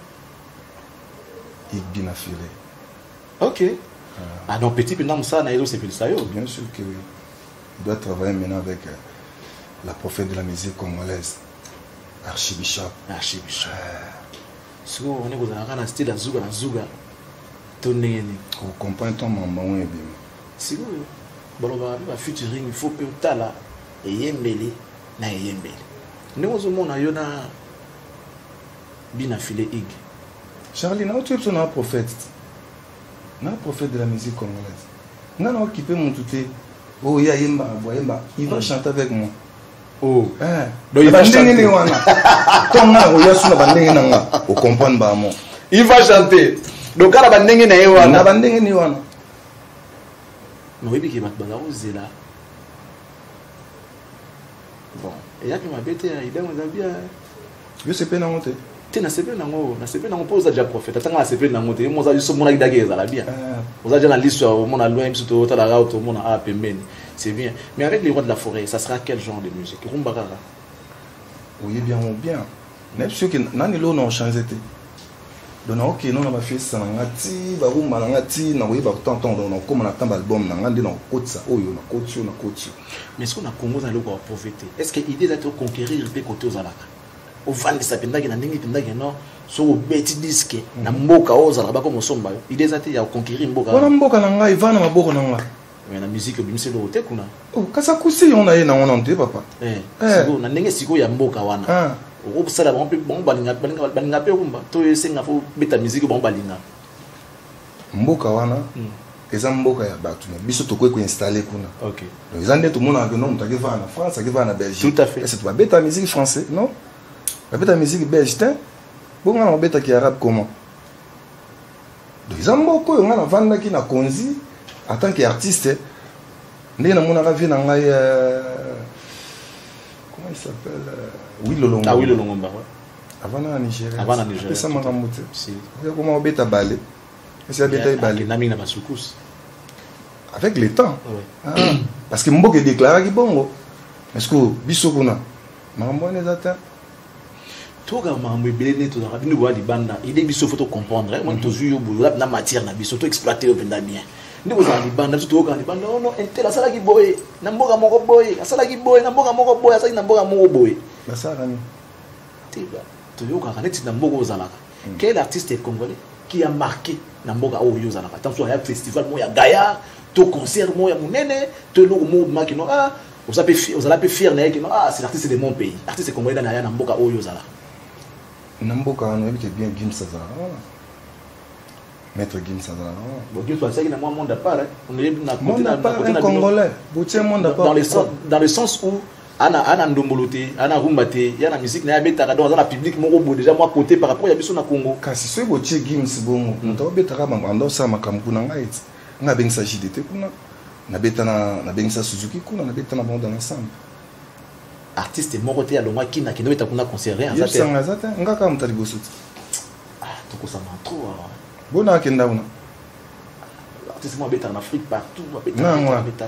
Et bien affilé. Ok. Ah, donc petit peu comme ça, Naïdo, c'est plus ça. Bien sûr que oui. Il doit travailler maintenant avec euh, la prophète de la musique congolaise, Archibishop. Archibishop. Si vous avez un style Azuga, Azuga, tourner. Vous comprenez ton maman et bien. Si vous avez un featuring, il faut que vous ayez là. Yembele na yembele ndenge ozomona yo na bina filé ig Charlie na tu es un prophète na prophète de la musique congolaise na na occupé mon touté oh ya yemba boyemba il va chanter avec moi oh eh donc il va chanter ni wana tonga o yasu na bandenge na nga o comprendre ba mo il va chanter donc ala bandenge na ye wana na bandenge ni wana no yebi ki batbala ozela. Bon, et là, tu m'as bêté, il est bien. Je sais pas, non, tu n'as pas nango, na sepe nango pose déjà prophète. Attends, na sepe nango te. Moi, je suis mon agida geza la bien. Vous avez déjà la liste sur mon alloy, surtout au la route, mon a pembeni. C'est bien. Mais avec les rois de la forêt, ça sera quel genre de musique? Rumbagara. Oui, bien, bien. Même sûr que nani lo non changé te. donc ok non na ba fait ça na ngati ba rumba na ngati na oui ba tonton donc comme on attend album na ngandi na kotsa oyo na kotio na kotio. Mais est-ce qu'on a Congo dans le quoi pauvreté? Est-ce que l'idée d'être conquérir le côté aux alaka au vendre ça pendant que na ndingi pendant que non so beti disque na mboka aux alaka comme somba idée ça ya conquérir mboka wana mboka na ngai vana maboko na ngai mais la musique bimse do te kuna oh kasa kusi on a na on te papa eh siko na ndenge siko ya mboka wana ah o sala bon bon balinga balinga balinga pe rumba to esenga fo beta musique bon balinga mboka wana eza mboka ya batu na biso to ko installer kuna. OK donc ils ont tout le monde que non tu va en France tu va en Belgique tout à fait est-ce que tu vas beta musique français non tu beta musique belge bon on va beta qui arabe comment donc ils ont mboka yo ngana vanda ki na konzi en tant qu'artiste ndé na mona ravi na ngai comment il s'appelle oui Lolongomba. Ah oui Lolongomba ouais avant na Nigeria avant na Nigeria ça m'a ramonté si comment beta balé c'est beta balé na mina basukous avec le temps ouais. Ah, parce que mboka déclaré ki bongo est-ce que biso kuna mambo ne zata toga mambo belene to na bino wa libanda idée biso faut comprendre moi to zuyo bulu na matière na biso to exploiter venda bien ndiko za libanda to toga libanda oh non entela sala ki boy na mboka moko boy asala ki boy na mboka moko boy asala na mboka moko boy na sala ni tiba to yoka kaneti na mboka ozalaka quel artiste congolais qui a marqué na mboka o yozalaka attention ya festival mo ya Gaillard to concert mo ya munene to lo mo makino ah vous avez vous allez fier na yeki no ah c'est l'artiste de mon pays artiste congolais na ya na mboka o yozalaka na mboka on est bien Gim Sazara maître Gim Sazara bon Gim Sazara qui na moi monde à part on est na côté na côté na congolais boutier monde à part dans le sens dans le sens où ana ana ndomboloté ana rumbate ya na musique na ya betaka dans la public moko bo déjà moi côté par rapport ya biso na Congo kasi so boutier Gim Sibongo on betaka bando sa makambu na ngai nga bengisa J D T kuna na betana na bengisa Suzuki kuna na betana bon dans ensemble artiste moko te ya longwa kina kino beta kuna concert rien ça te nga zata nga ka mutali bosuti ah toko ça m'a trop bona kenda una artiste mo beta en Afrique partout beta na beta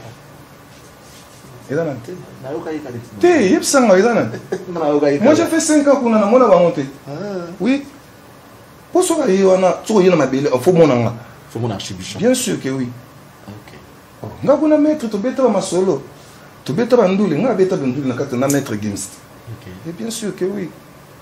eza na te na yoka yika te yipsanga eza na na yoka yika moi j'ai fait cinq ans kuna na mona ba monter oui pour ça y wana tso yena mabele faut mona nga faut mon archibichon bien sûr que oui OK nga kuna maître to beta ba masolo to beta ba ndule nga beta ba ndule na kata na maître Gims. OK et bien sûr que oui.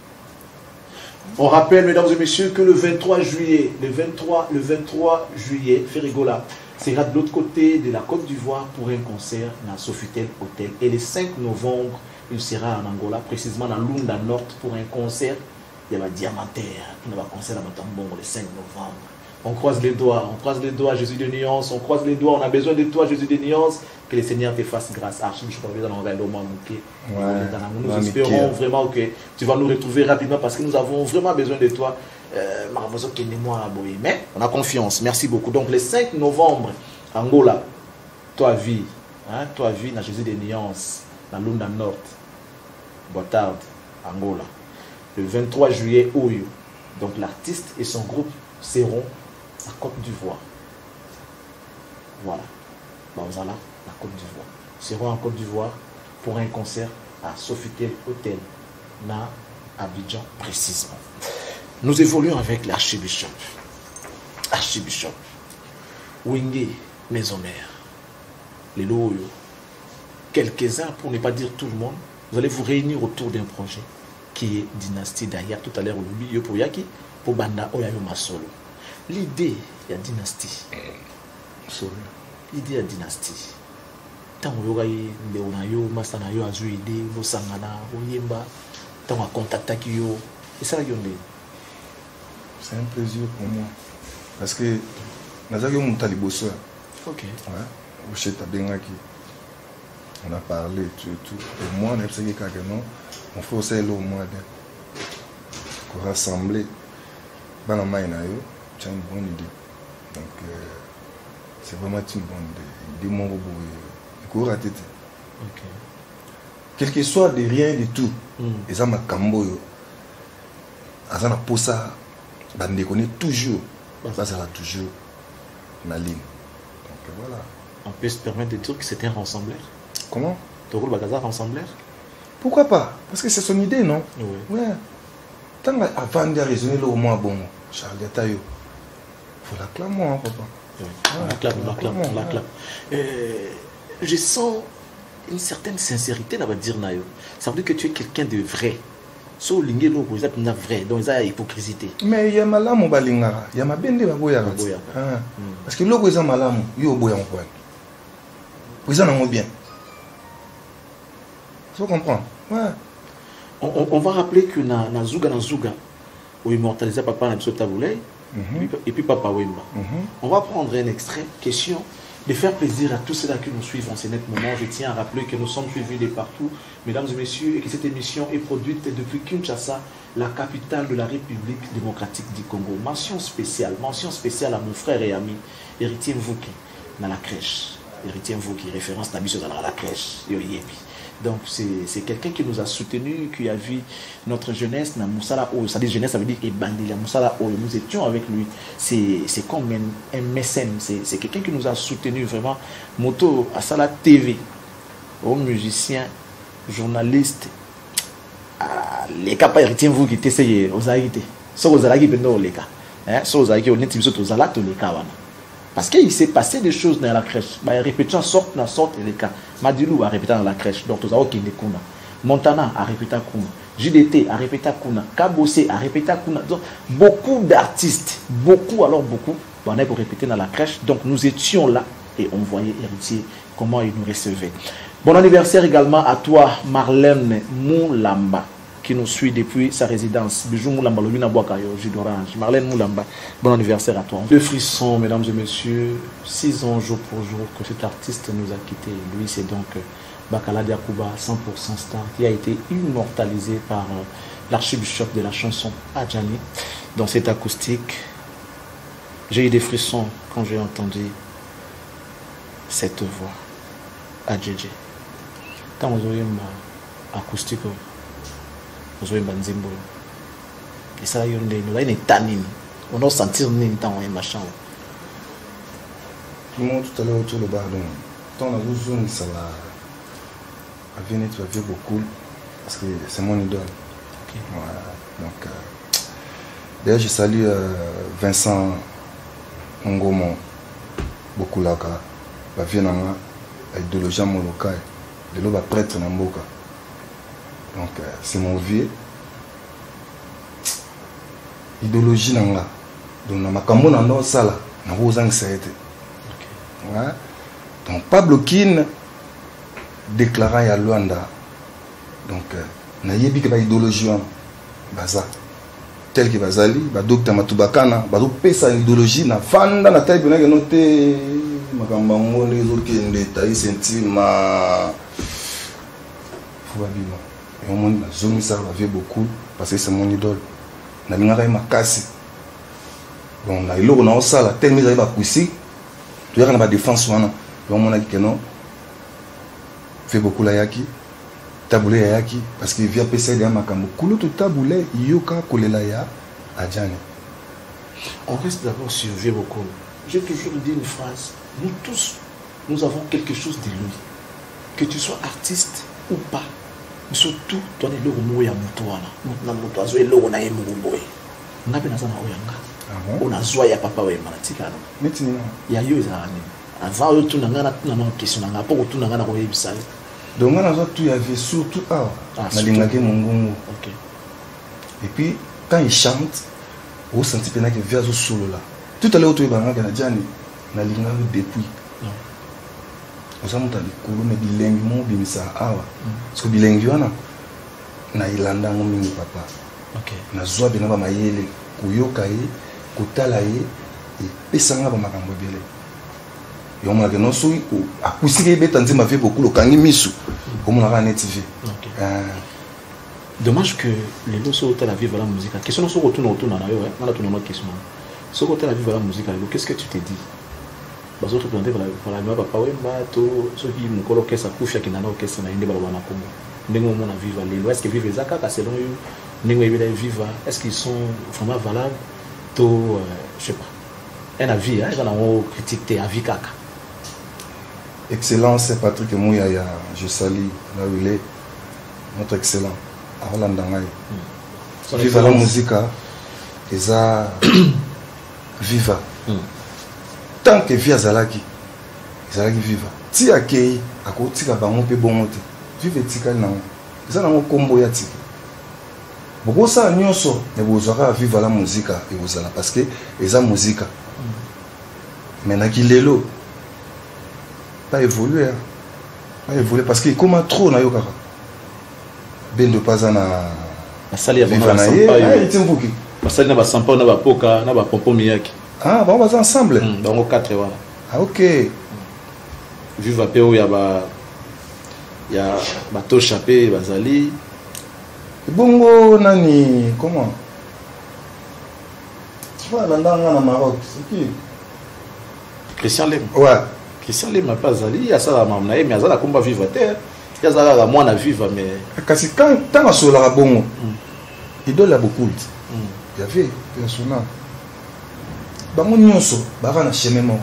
On rappelle mesdames et messieurs que le vingt-trois juillet le vingt-trois le vingt-trois juillet Ferigola sera de l'autre côté de la Côte d'Ivoire pour un concert dans Sofitel Hotel et le cinq novembre il sera en Angola précisément dans Lunda Nord pour un concert il y a la Diamantaire qui va concert à Matambongo le cinq novembre. On croise les doigts, on croise les doigts, Jésus de Nuance, on croise les doigts, on a besoin de toi, Jésus de Nuance, que le Seigneur te fasse grâce. Nous espérons vraiment que tu vas nous retrouver rapidement parce que nous avons vraiment besoin de toi. Mais on a confiance, merci beaucoup. Donc le cinq novembre, Angola, toi vie, hein, toi vie, dans Jésus de Nuance, dans Lunda Nord, Boitard, Angola. Le vingt-trois juillet, Oyo. Donc l'artiste et son groupe seront à Côte d'Ivoire. Voilà. Banzala, la Côte d'Ivoire. Seront en Côte d'Ivoire pour un concert à Sofitel Hotel, na Abidjan précisément. Nous évoluons avec l'archibishop. Archibishop. Wingé, Maison Mère. Les Loyo. Quelques-uns, pour ne pas dire tout le monde, vous allez vous réunir autour d'un projet qui est Dynastie d'ailleurs. Tout à l'heure, au milieu pour Yaki, pour Banda Oyayo Masolo. L'idée, il y a Dynastie. L'idée, il y a Dynastie. Tant que vous avez des master na yo azu idée, vous sangana, vous yemba, tant que contacter yo, et ça y est. C'est un plaisir pour moi parce que nazaki mon taliboso. OK. Ouais. Au chez Tabengaki. On a parlé tout tout. Et moi, on a pensé que non, on faut aussi le mois de pour rassembler. Bana maina yo, c'est une bonne idée. Donc euh, c'est vraiment une bonne idée. Des mots pour OK. Quel que soit de rien du tout. Et ça m'a cambo yo. Azana posa bande connaît toujours. Ça ça va toujours la ligne. Donc voilà. On peut se permettre de dire que c'était un rassembleur. Comment? Togol Bagaza rassembleur? Pourquoi pas? Parce que c'est son idée, non? Oui. Ouais. Tant avant de raisonner le moins bon, Charles Tayo, il faut l'acclamer, hein, papa. On l'acclame, on l'acclame, on l'acclame. Je sens une certaine sincérité dans votre dire Nayo. Ça veut dire que tu es quelqu'un de vrai. So lingé lo vous êtes vrai, donc ça hypocrisie. Mais il y a malamu balingara, il y a ma bende baboya. Parce que logo ils ont malamu, yo boya en quoi. Vous en avez bien. Tu comprends? Ouais. On, on, on va rappeler que na na Zuga na Zuga, où immortalisé papa na Bisota Boulay, et puis papa Wemba. Mm -hmm. On va prendre un extrait, question de faire plaisir à tous ceux-là qui nous suivent en ce net moment. Je tiens à rappeler que nous sommes suivis de partout, mesdames et messieurs, et que cette émission est produite depuis Kinshasa, la capitale de la République démocratique du Congo. Mention spéciale, mention spéciale à mon frère et ami, Héritier Mvouki, dans la crèche. Héritier Mvouki, référence Nabiso dans la crèche. Donc c'est quelqu'un qui nous a soutenus, qui a vu notre jeunesse, na Moussala O, ça dit jeunesse, ça veut dire Ebandila Moussala O, nous étions avec lui, c'est comme un, un mécène, c'est quelqu'un qui nous a soutenus vraiment. Moto à Sala T V, aux musiciens, journalistes, les cas pas héritiers vous qui t'essayez, aux aïtés, soit aux alagis bendo les cas, soit aux alagis, aux netibiso, aux alat, les cas. Parce qu'il s'est passé des choses dans la crèche. Bah, répétition sorte dans sorte les cas. Madilou a répété dans la crèche. Donc, tout ça, ok, les kuna. Montana a répété kuna. J D T a répété kuna. Kabossé a répété kuna. Donc, beaucoup d'artistes, beaucoup, alors beaucoup, on a répété dans la crèche. Donc, nous étions là et on voyait Héritier, comment il nous recevait. Bon anniversaire également à toi, Marlène Moulamba, qui nous suit depuis sa résidence. Bijou Moulamba, le Luna Boakayo, jus d'orange. Marlène Moulamba, bon anniversaire à toi. Deux frissons, mesdames et messieurs, six ans jour pour jour que cet artiste nous a quittés. Lui, c'est donc Bakala Diakouba, cent pour cent star, qui a été immortalisé par euh, l'archibishop de la chanson Adjani. Dans cette acoustique, j'ai eu des frissons quand j'ai entendu cette voix, Adjéjé. Quand vous avez ma acoustique, vous avez un zimbo. Et ça, il y a une tanine. On doit sentir une temps et machin. Tout le monde tout à l'heure autour de Bardon. Tant la zone, ça va. À venir, tu vas faire beaucoup. Parce que c'est mon idole. Okay. Voilà. Donc, euh, d'ailleurs, je salue euh, Vincent Ngomon. Beaucoup là. Va venir à l'idéologie moloka. De l'eau va prêtre dans Mboka. Donc, euh, c'est mon vieux. Idéologie nanga. Donc, na makambo na no sala. Na wozang saete. Ouais. Donc, Pablo Kin déclarant à Luanda. Donc, euh, na yebi que ba idéologie baza. Tel que bazali, ba docteur Matubakana, ba do pesa idéologie na fanda na taille na noté makambo ngone les autres qui ndeta sentima. Probablement. Et au monde, Zomi ça va vivre beaucoup parce que c'est mon idole. Na lingara ma kasi. Bon, na ilo na osala tellement ils arrivent à pousser. Tu as la défense wana. Donc mon aki non. Fait beaucoup la yaki. Taboulé yaki parce que via P C D makambo. Kulo to taboulé yoka kolela ya Adjani. On reste d'abord sur Vieux Bokolo. J'ai toujours dit une phrase. Nous tous, nous avons quelque chose de lui. Que tu sois artiste ou pas. Surtout, tu as le mot ya mutuana. Na mutuazo elo na yemu boy. Ngapi nazana oyanga. On a zoa ya papa we manatika. Metina. Ya yo ezani. Avant yo tu nangana tu nangana question nanga poko tu nangana ko yebisa. Donc on a zoa tu y avait surtout ah na lingake mongongo. OK. Et puis quand il chante, on sentit pena que via zo solo là. Tout à l'heure tu banga na Adjani na linga depuis. Nous sommes dans les cours, mais bilingue, mon bimisa awa. Parce que bilingue, on a na ilanda ngomini papa. Ok. Na zoa bina ba mayele, kuyoka ye, kutala ye, et pesanga ba makambo bele. Yo mona que non so ko akusike beta nzima fait beaucoup le kangi misu. Comme on a na T V. Ok. Dommage que les deux sont à vivre la musique. Question sur retourne retourne na yo, on a tout notre question. Sur à vivre la musique, qu'est-ce que tu t'es dit? Parce que tu plantes pour la papa Wemba, ceux qui me coloquent sa couche qui n'a pas orchestre na inde balwana Congo. Nengo mona viva les est-ce que vivent les akaka selon eux nengo ebele viva est-ce qu'ils sont vraiment valables to euh, je sais pas. Un avis hein, dans on critique avis kaka. Excellent, c'est Patrick Mouyaya, je salue là où il est notre excellent. Arlandangai. Viva la musica, eza viva. Mm. Tant que via zalaki, zalaki viva. Ti akei, ako tika bango pe bongote. Vive tika nango. Eza nango kombo ya tika. Boko sa nyonso, ne bozwaka viva la musica et bozala parce que eza musica. Mm. Maintenant qui lelo pas évolué. Hein. Pas évolué parce que comment trop na yo kaka. Bendo pazana basali ya bana basampa basali na basampa na bapoka na bapompo miyaki. Ah, bon, on va ensemble. Mm, bango quatre voilà. Ah, ok. Viva peo ya ba ya bato chapé bazali. Bongo nani comment? Voilà, dans le Maroc, c'est qui? Christian Lem. Ouais. Christian Lem n'a pas zali, ya ça la mamna mais azala komba viva terre. Ya ça la moi na viva mais kasi quand tant sur la bongo. Il doit la beaucoup. Il y avait personnel. Bango nyonso baka na chemin moko.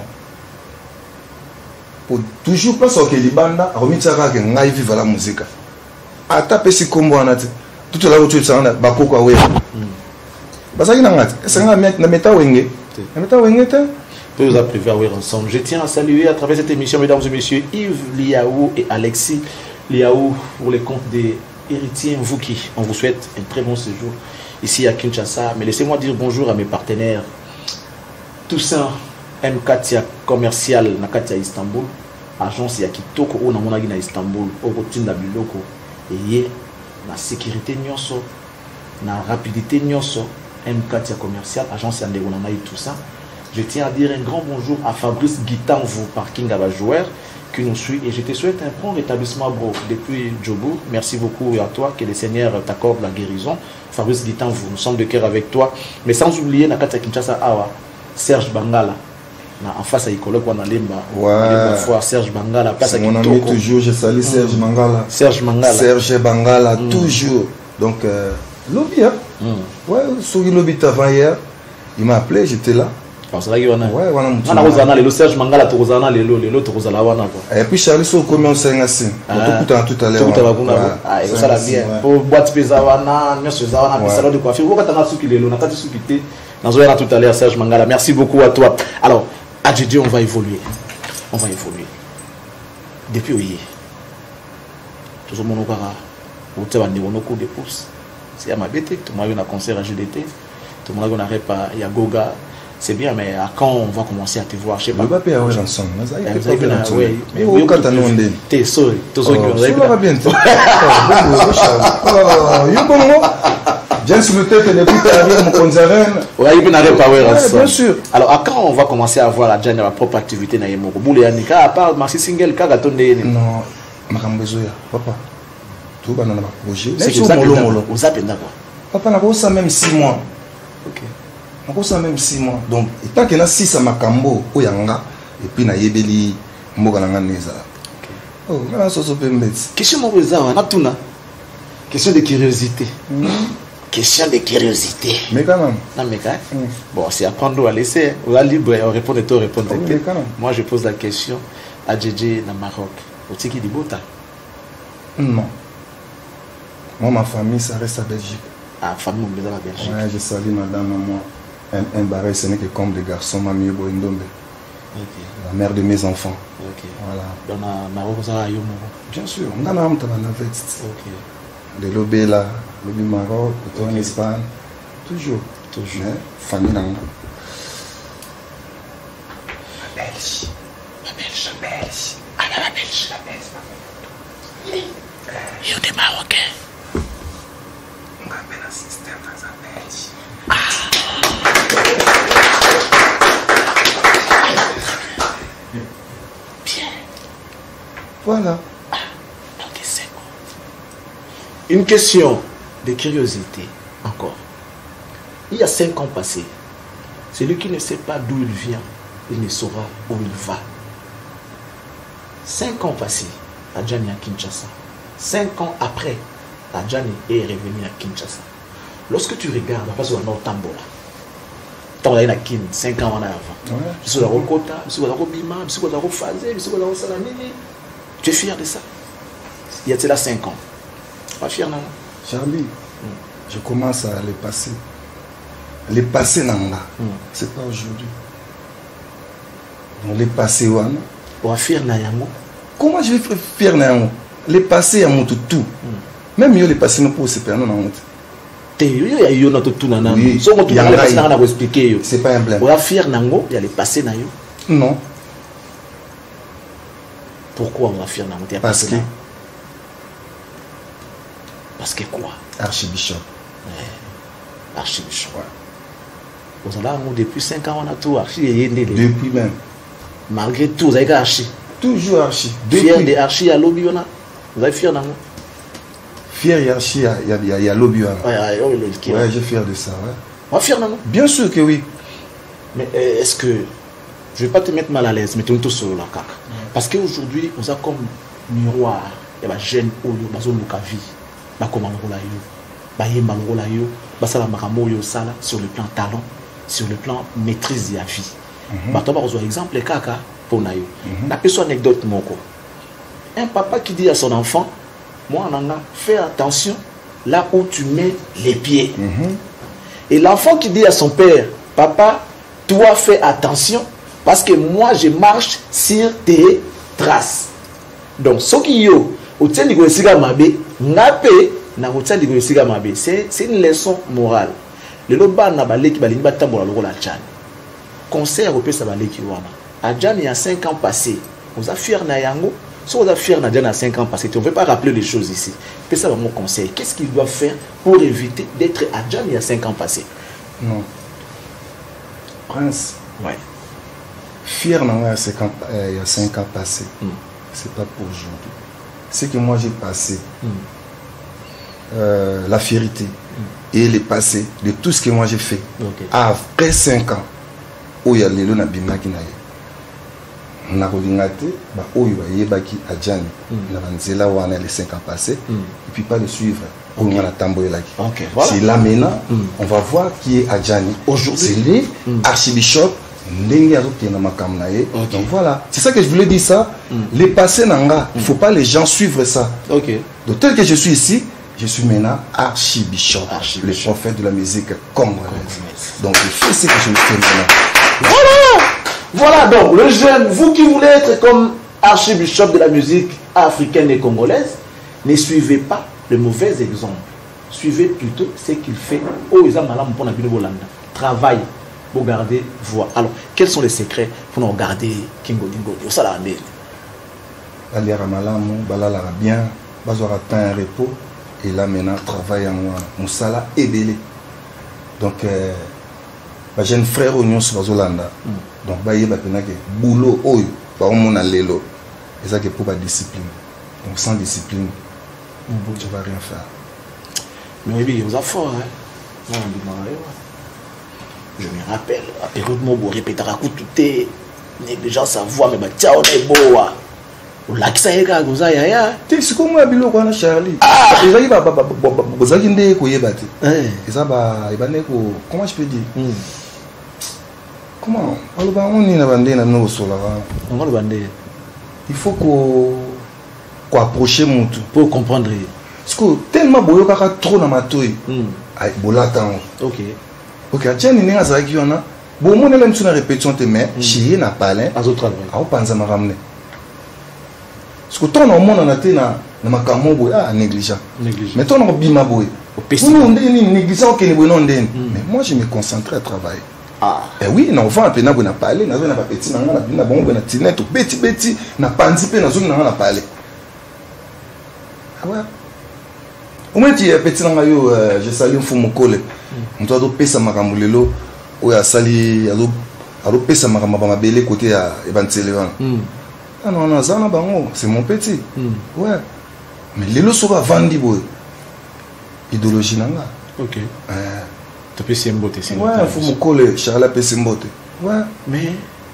Pour toujours pas so que libanda remitaka ke ngai viva la musique. Ata pesi kombo anate. Tout la route ça na bakoko awe. Basaki na ngati. Esa nga na meta wenge. Na meta wenge te. Peu vous privé à ensemble. Je tiens à saluer à travers cette émission mesdames et messieurs Yves Liaou et Alexis Liaou pour les comptes des héritiers Mvuki. On vous souhaite un très bon séjour ici à Kinshasa. Mais laissez-moi dire bonjour à mes partenaires. Toussaint M Katia commercial na Katia Istanbul, agence ya kitoko o na monagi na Istanbul, o kotinda biloko et na sécurité nyonso, na rapidité nyonso, M Katia commercial, agence ya ndeko na mai Toussaint. Je tiens à dire un grand bonjour à Fabrice Guitanvou, parking à joueur qui nous suit et je te souhaite un bon rétablissement bro depuis Djobo. Merci beaucoup à toi, que le Seigneur t'accorde la guérison. Fabrice Guitanvou, nous sommes de cœur avec toi, mais sans oublier na Katia Kinshasa awa Serge Bangala na en face à Ikolo kwa na lemba ouais fois Serge Bangala place à mon ami toujours je salue Serge mm. Bangala Serge Bangala Serge Bangala mm. toujours donc euh, lobby hein mm. ouais sur le lobby avant hier il m'a appelé j'étais là parce que wana ouais wana mutu na kozana le Serge Bangala to kozana le lo le to kozala wana quoi et puis Charles so comme on s'est ngasi tout tout tout à l'heure tout à l'heure ah et ça la bien pour boîte pesa wana nyoso za wana salon de coiffure ko katanga suki lelo na kati suki te na zo yana tout à l'heure Serge Mangala. Merci beaucoup à toi. Alors à Dieu on va évoluer. On va évoluer. Depuis oui. Tout le monde aura au teba ni wono coup de pouce. C'est à ma bête tout le monde a un concert à G D T. Tout le monde n'arrête pas il y a Goga. C'est bien mais à quand on va commencer à te voir je sais pas. On va payer ouais ensemble. Oui, mais oui quand on est t'es sorry. Tout ça va bien. Yo bongo. Bien sur le tête depuis que mon conservateur. Oui, il n'a pas ensemble. Bien sûr. Alors à quand on va commencer à voir la Jane la propre activité na yemoko. Boule anika à part marché single kaga tonde. Non, makambezoya papa. Tout ba na projet. C'est ça molo molo. Vous appelez quoi? Papa na ko ça même six mois. OK. Na ko ça même six mois. Donc tant que na six à makambo oyanga et puis na yebeli mboka na nganeza. OK. Oh, na so so pembeti. Question mo bezawa na tuna. Question de curiosité. Question de curiosité. Mais quand même. Non, mais quand même. Mm. Bon, c'est à prendre ou à laisser. On va libre, on répond et tout, répondre. Oui, mais quand même. Moi, je pose la question à Djedje dans Maroc. Au Tiki di Bota? Non. Moi, ma famille, ça reste à Belgique. Ah, famille, on est dans la Belgique. Ouais, je salue madame, moi. Un, un barré, ce n'est que comme des garçons, mamie Boindombe. Ok. La mère de mes enfants. Ok. Voilà. Dans le Maroc, ça va, bien sûr. On a un homme, tu as la veste. Ok. De l'Obé là, l'Obé Maroc, en okay. Espagne, toujours. Toujours. Mais, famille là. La Belge. La Belge. La Belge. Ah, la Belge. La Belge. Il y a des Marocains. On appelle un système dans la Belge. Ah. Bien. Voilà. Une question de curiosité encore. Il y a cinq ans passés, celui qui ne sait pas d'où il vient, il ne saura où il va. Cinq ans passés, Adjani à Kinshasa. Cinq ans après, Adjani est revenu à Kinshasa. Lorsque tu regardes, parce qu'on a un tambour, tu as un kin, cinq ans avant. Tu suis là au Kota, tu suis là au Bima, tu suis là au Fazé, tu suis là au Salamini. Tu es fier de ça? Il y a là cinq ans. Pas fier, non? Charlie, je commence à les passer. Les passer nanga, mm. c'est pas aujourd'hui. Donc les passer wana. On va faire nayango. Comment je vais faire nayango? Les passer à mon tout. Mm. Même yo les passer non pour se perdre non honte. Te yo ya yo na tout nana. Oui. So ko tu na passer na ko expliquer yo. C'est pas un blème. On va faire nango, il y a les passer na yo. Non. Pourquoi on va faire nango? Parce que Parce que quoi? Archibishop. Ouais. Archibishop. Ouais. Vous allez depuis cinq ans, on a tout archi. Depuis même. Malgré tout, vous avez archi. Toujours archi. Fier des archi à lobby, on a. Vous avez fier d'ango? Fier et archi, il y a lobby. Ouais, ouais, je suis fier de ça. Ouais. On va fier d'ango? Bien sûr que oui. Mais est-ce que. Je ne vais pas te mettre mal à l'aise, mais tu es tout sur la caca. Parce qu'aujourd'hui, on a comme miroir. Il y a des jeunes qui ont une vie. Bah comment on l'a eu, bah yé mango la yo, bah ça la maramo yo sala sur le plan talent, sur le plan maîtrise de la vie. Bah toi par exemple kaka pour na yo. Na peso anecdote moko. Un papa qui dit à son enfant, moi nana, fais attention là où tu mets les pieds. Et l'enfant qui dit à son père, papa, toi fais attention parce que moi je marche sur tes traces. Donc ce qui yo au tien de siga mabe ngape na au de siga mabe c'est c'est une leçon morale. Le loba na baleki balingi batambola lokola tchani. Concert au pesa baleki wana. Adjani il y a cinq ans passés. Vous a fier na yango, si vous a fier na Adjani à cinq ans passés, on ne veut pas rappeler les choses ici. Pesa mon conseil, qu'est-ce qu'il doit faire pour éviter d'être Adjani il y a cinq ans passés? Non. Prince. Ouais. Fier na il y a cinq ans, euh, il y a cinq ans passés. Mm. C'est pas pour aujourd'hui. C'est que moi j'ai passé mm. euh, la fierté mm. et les passés de tout ce que moi j'ai fait. Okay. Après cinq ans, où il y a les lois nabimaki na ye. Na kolingate ba oyo ba yebaki Adjani na banzela wana les cinq ans passés mm. et puis pas le suivre. Okay. Okay, voilà. C'est là maintenant, mm. on va voir qui est Adjani. Aujourd'hui, c'est les mm. archibishop. Okay. Donc voilà, c'est ça que je voulais dire ça. Mm. Les passés nanga, il ne faut pas les gens suivre ça. Okay. Donc tel que je suis ici, je suis maintenant archibishop, le prophète de la musique congolaise. Donc je fais ce que je fais maintenant. Voilà. Voilà donc le jeune, vous qui voulez être comme archibishop de la musique africaine et congolaise, ne suivez pas le mauvais exemple. Suivez plutôt ce qu'il fait. Oh, ils ont malade pour la travail. Pour garder voix. Alors, quels sont les secrets pour nous garder Kingo Dingo? Ça l'a amené. Aliara malamu, balala bien, bazora temps un repos, et là maintenant travail en moi, Moussala et Belé. Donc, euh, ma jeune frère Oignon Swazolanda. Donc, bah yé batena que boulot oyo, bah on mon allélo. Et ça que pour la discipline. Donc, sans discipline, mm -hmm. tu vas rien faire. Mais oui, vous avez fort, hein? Non, je me rappelle, à période où on répétait à coup tout est négligence à voix, mais tiens, on est beau. On l'a ça y est, vous avez ya. Tu sais comment on bilo quoi, Charlie? Ah, ils ont ba ba ba vous avez une idée quoi y battre. Ils ont ba ils bané quoi. Comment je peux dire? Comment? On va on est na bandé na nous sur là. On va le bandé. Il faut qu'on qu'on approcher mon tout pour comprendre. Parce que tellement boyo kaka trop na matoi. Ay bolata. OK. Ok, Adjani n'est pas avec Yona. Bon, moi, je suis en répétition, mais je n'a pas l'air. À autres à pense à me ramener. Parce que ton monde en a été dans ma camobo, ah, négligent. Mais ton on bima boy. On est négligent qui est bon. Mais moi, je me concentre à travailler. Ah. Et oui, on va un peu na parler, na na petit na na na bon na tinet, petit petit na panzi pe na zone na na parler. Ah ouais. Au moins, tu es petit na yo, je salue Fumukole. On doit pesa makambo lelo oya sali alo alo pesa makambo ba mabele côté ya Evantselewan. Ah non non ça na bango, c'est mon petit. Mm. Ouais. Mais lelo so va vandi boy. Idéologie nanga. OK. Euh tu peux s'emboter c'est. Ouais, faut me coller Charles peut s'emboter. Ouais, mais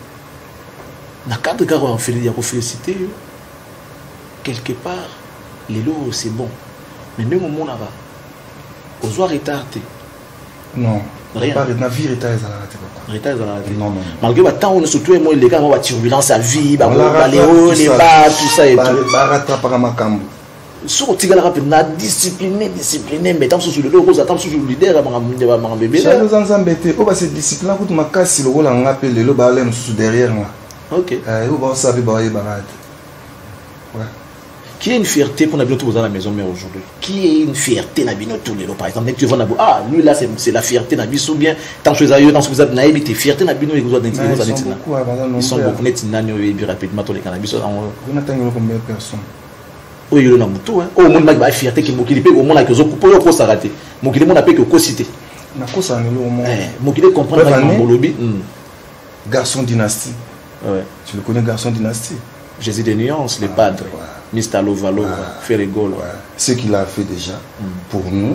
na cadre gars on fait ya féliciter quelque part lelo c'est bon. Mais même au monde là au soir retardé. Non, rien. Pas na vie retard ça la raté papa. Retard ça la raté. Non non. Malgré le temps on surtout moi les gars on va turbulence à vie, bah les hauts, les bas, tout ça et tout. Ba rata para makambo. sur tigala rapide na discipliné discipliné mais tant sur le rose attends sur le leader à ma bébé ça nous en embêter on va se discipliner pour ma casse le rôle en appel le balai sous derrière moi ok euh on va savoir bailler barade ouais qui est une fierté pour Nabino tous à la maison mais aujourd'hui qui est une fierté Nabino tous les par exemple tu vois Nabino ah lui là c'est c'est la fierté Nabino bien tant que ailleurs tant que vous avez naïbi t'es fierté Nabino et vous avez d'intérêt vous avez ils sont beaucoup net nani et rapidement tous les cannabis on attend combien de personnes oui il y a mutu au monde ba fierté qui mokili pe au monde que zo couper ko s'arrêter mokili mon appelle que ko cité na ko ça au monde eh mokili comprendre pas molobi garçon dynastie ouais tu le connais garçon dynastie Jésus des nuances les padres Mister Lovalo Ferrigol ce qu'il a fait déjà pour nous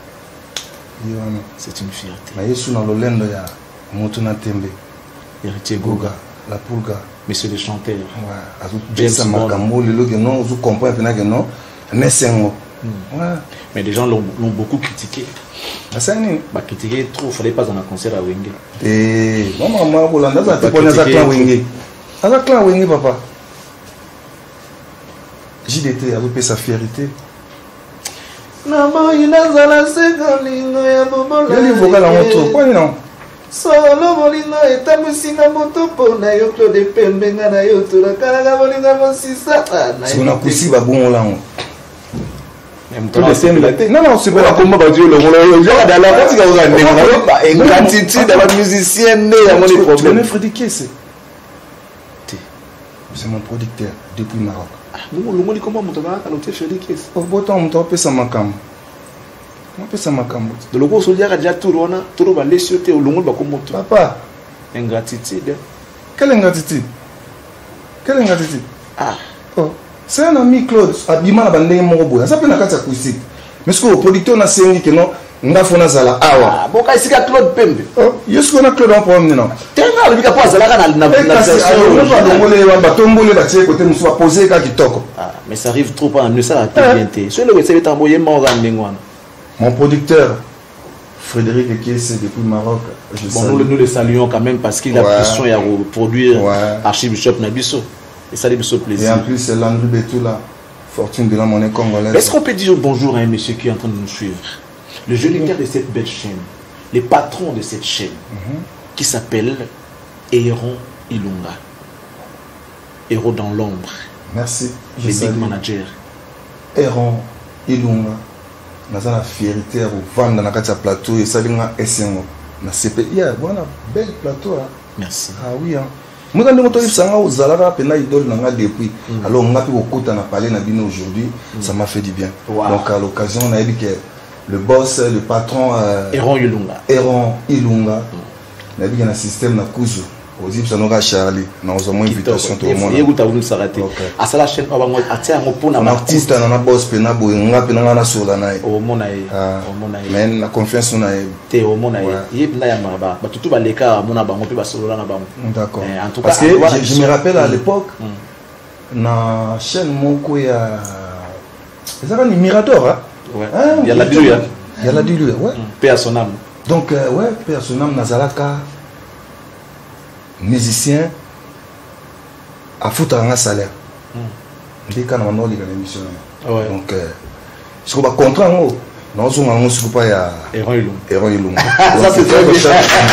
c'est une fierté na yesu na lolendo ya moto na tembe héritier Goga la pulga monsieur le chanteur ouais azu makambo le loge non vous comprenez que non nesengo ouais mais les gens l'ont beaucoup critiqué asani ba critiquer trop fallait pas dans un concert à Wenge eh maman maman Rolanda ça te connaît ça clan Wenge ça clan Wenge papa J D T a repé sa fierté Namo inazala segalingo ya bobola il vocal en moto quoi non solo bolingo etamusinga moto pona yo Claude Pembe ngana yo tula kala bolinga mosisa na c'est on a cousi ba bon là non non c'est pas comment ba Dieu le rôle je dans la partie que vous avez pas et gratitude à la musicienne né à mon problème tu connais Freddy Kesse c'est mon producteur depuis Maroc nous le monde comment monter à l'hôtel Freddy Kesse au beau temps on peut ça makam on peut ça makam de logo soldier a déjà tout rona tout va laisser au longo ba comment papa ingratitude quelle ingratitude quelle ingratitude ah oh c'est un ami Claude abima na bandenge moko boya ça peut na kata acoustique mais ce que le producteur na sengi que non ngafona zala awa ah boka isika Claude Pembe oh yesko na Claude en problème non tenga le bika pas zala na na na ba tombole ba tie côté musu ba poser ka kitoko ah mais ça arrive trop pas ne ça a bien été c'est le receveur tamboyer mo ga ndengwana mon producteur Frédéric Kesse depuis Maroc je bon nous, nous le saluons quand même parce qu'il a ouais. pression à reproduire ouais. Archibishop Nabiso et ça lui fait plaisir et en plus c'est Landry Betula fortune de la monnaie congolaise. Est-ce qu'on peut dire bonjour à un monsieur qui est en train de nous suivre, le géniteur de cette belle chaîne, les patrons de cette chaîne mm-hmm. qui s'appelle Héron Ilunga, Héros dans l'ombre. Merci. Les big managers. Héron Ilunga naza la fierté au vendre na kati ya plateau et salinga esengo na C P I voilà bel plateau là. Merci. Ah oui hein. Moi quand on tourne ça aux zalaka pena idole nanga depuis mm. alors on a pu okota na parler na bino aujourd'hui mm. ça m'a fait du bien. Wow. Donc à l'occasion on a dit que le boss le patron euh, Héron Ilunga Héron Ilunga mm. na dit qu'il y a un système na kuzu aussi ça nous a Charlie na aux moins invitation tout le monde. Et vous t'avez s'arrêter. À ça la chaîne on va atia ngo pona na artiste na boss pena boyinga pena na sur la naï. Au mona e. Au mona e. Mais la confiance on a te au mona e. Yé na ya maraba. Ba tutu ba leka mona ba ngope ba solo na ba. D'accord. Parce que je, je me rappelle à l'époque na chaîne moko ya ça va ni Mirador hein. Ouais. Il y a la dilu. Il y a la dilu ouais. Paix à son âme. Donc ouais, paix à son âme Nazalaka musicien à foutre un salaire. Dès qu'on a un l'émission. Donc, je crois que contrat, non, on ne sait pas Héron Ilunga. Héron Ilunga. Ça c'est très bien.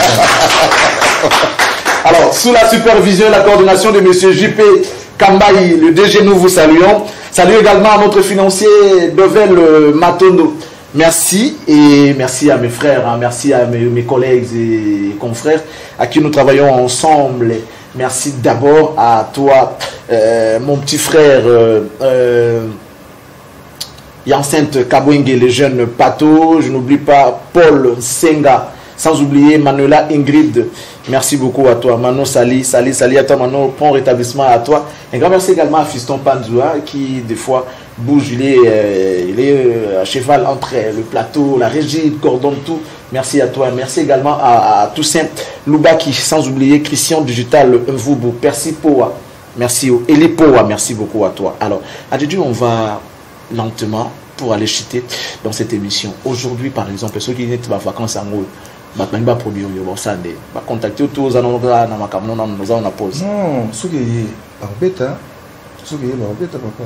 Alors, sous la supervision et la coordination de M. J P Kambayi, le D G, nous vous saluons. Salut également à notre financier Dovel Matondo. Merci et merci à mes frères, hein, merci à mes, mes collègues et confrères à qui nous travaillons ensemble. Merci d'abord à toi, euh, mon petit frère euh, euh, Yancente Kabwenge, les jeunes Pato. Je n'oublie pas Paul Senga, sans oublier Manuela Ingrid. Merci beaucoup à toi, Manon Sali, Sali, Sali à toi, Manon, bon rétablissement à toi. Un grand merci également à Fiston Panzoua qui, des fois, bouge, il est, euh, il est euh, à cheval entre le plateau, la régie, le cordon, tout. Merci à toi. Merci également à, à Toussaint Loubaki, sans oublier Christian Digital Mvubu, Percy Poa. Merci, Eli Poa, merci beaucoup à toi. Alors, à Dieu, on va lentement pour aller chuter dans cette émission. Aujourd'hui, par exemple, ceux qui sont en vacances en haut, bah pas produire bon ça des bah contacter tous aux annonces là na makamno na nous on a pause non ce qui est par bêta ce qui est par bêta papa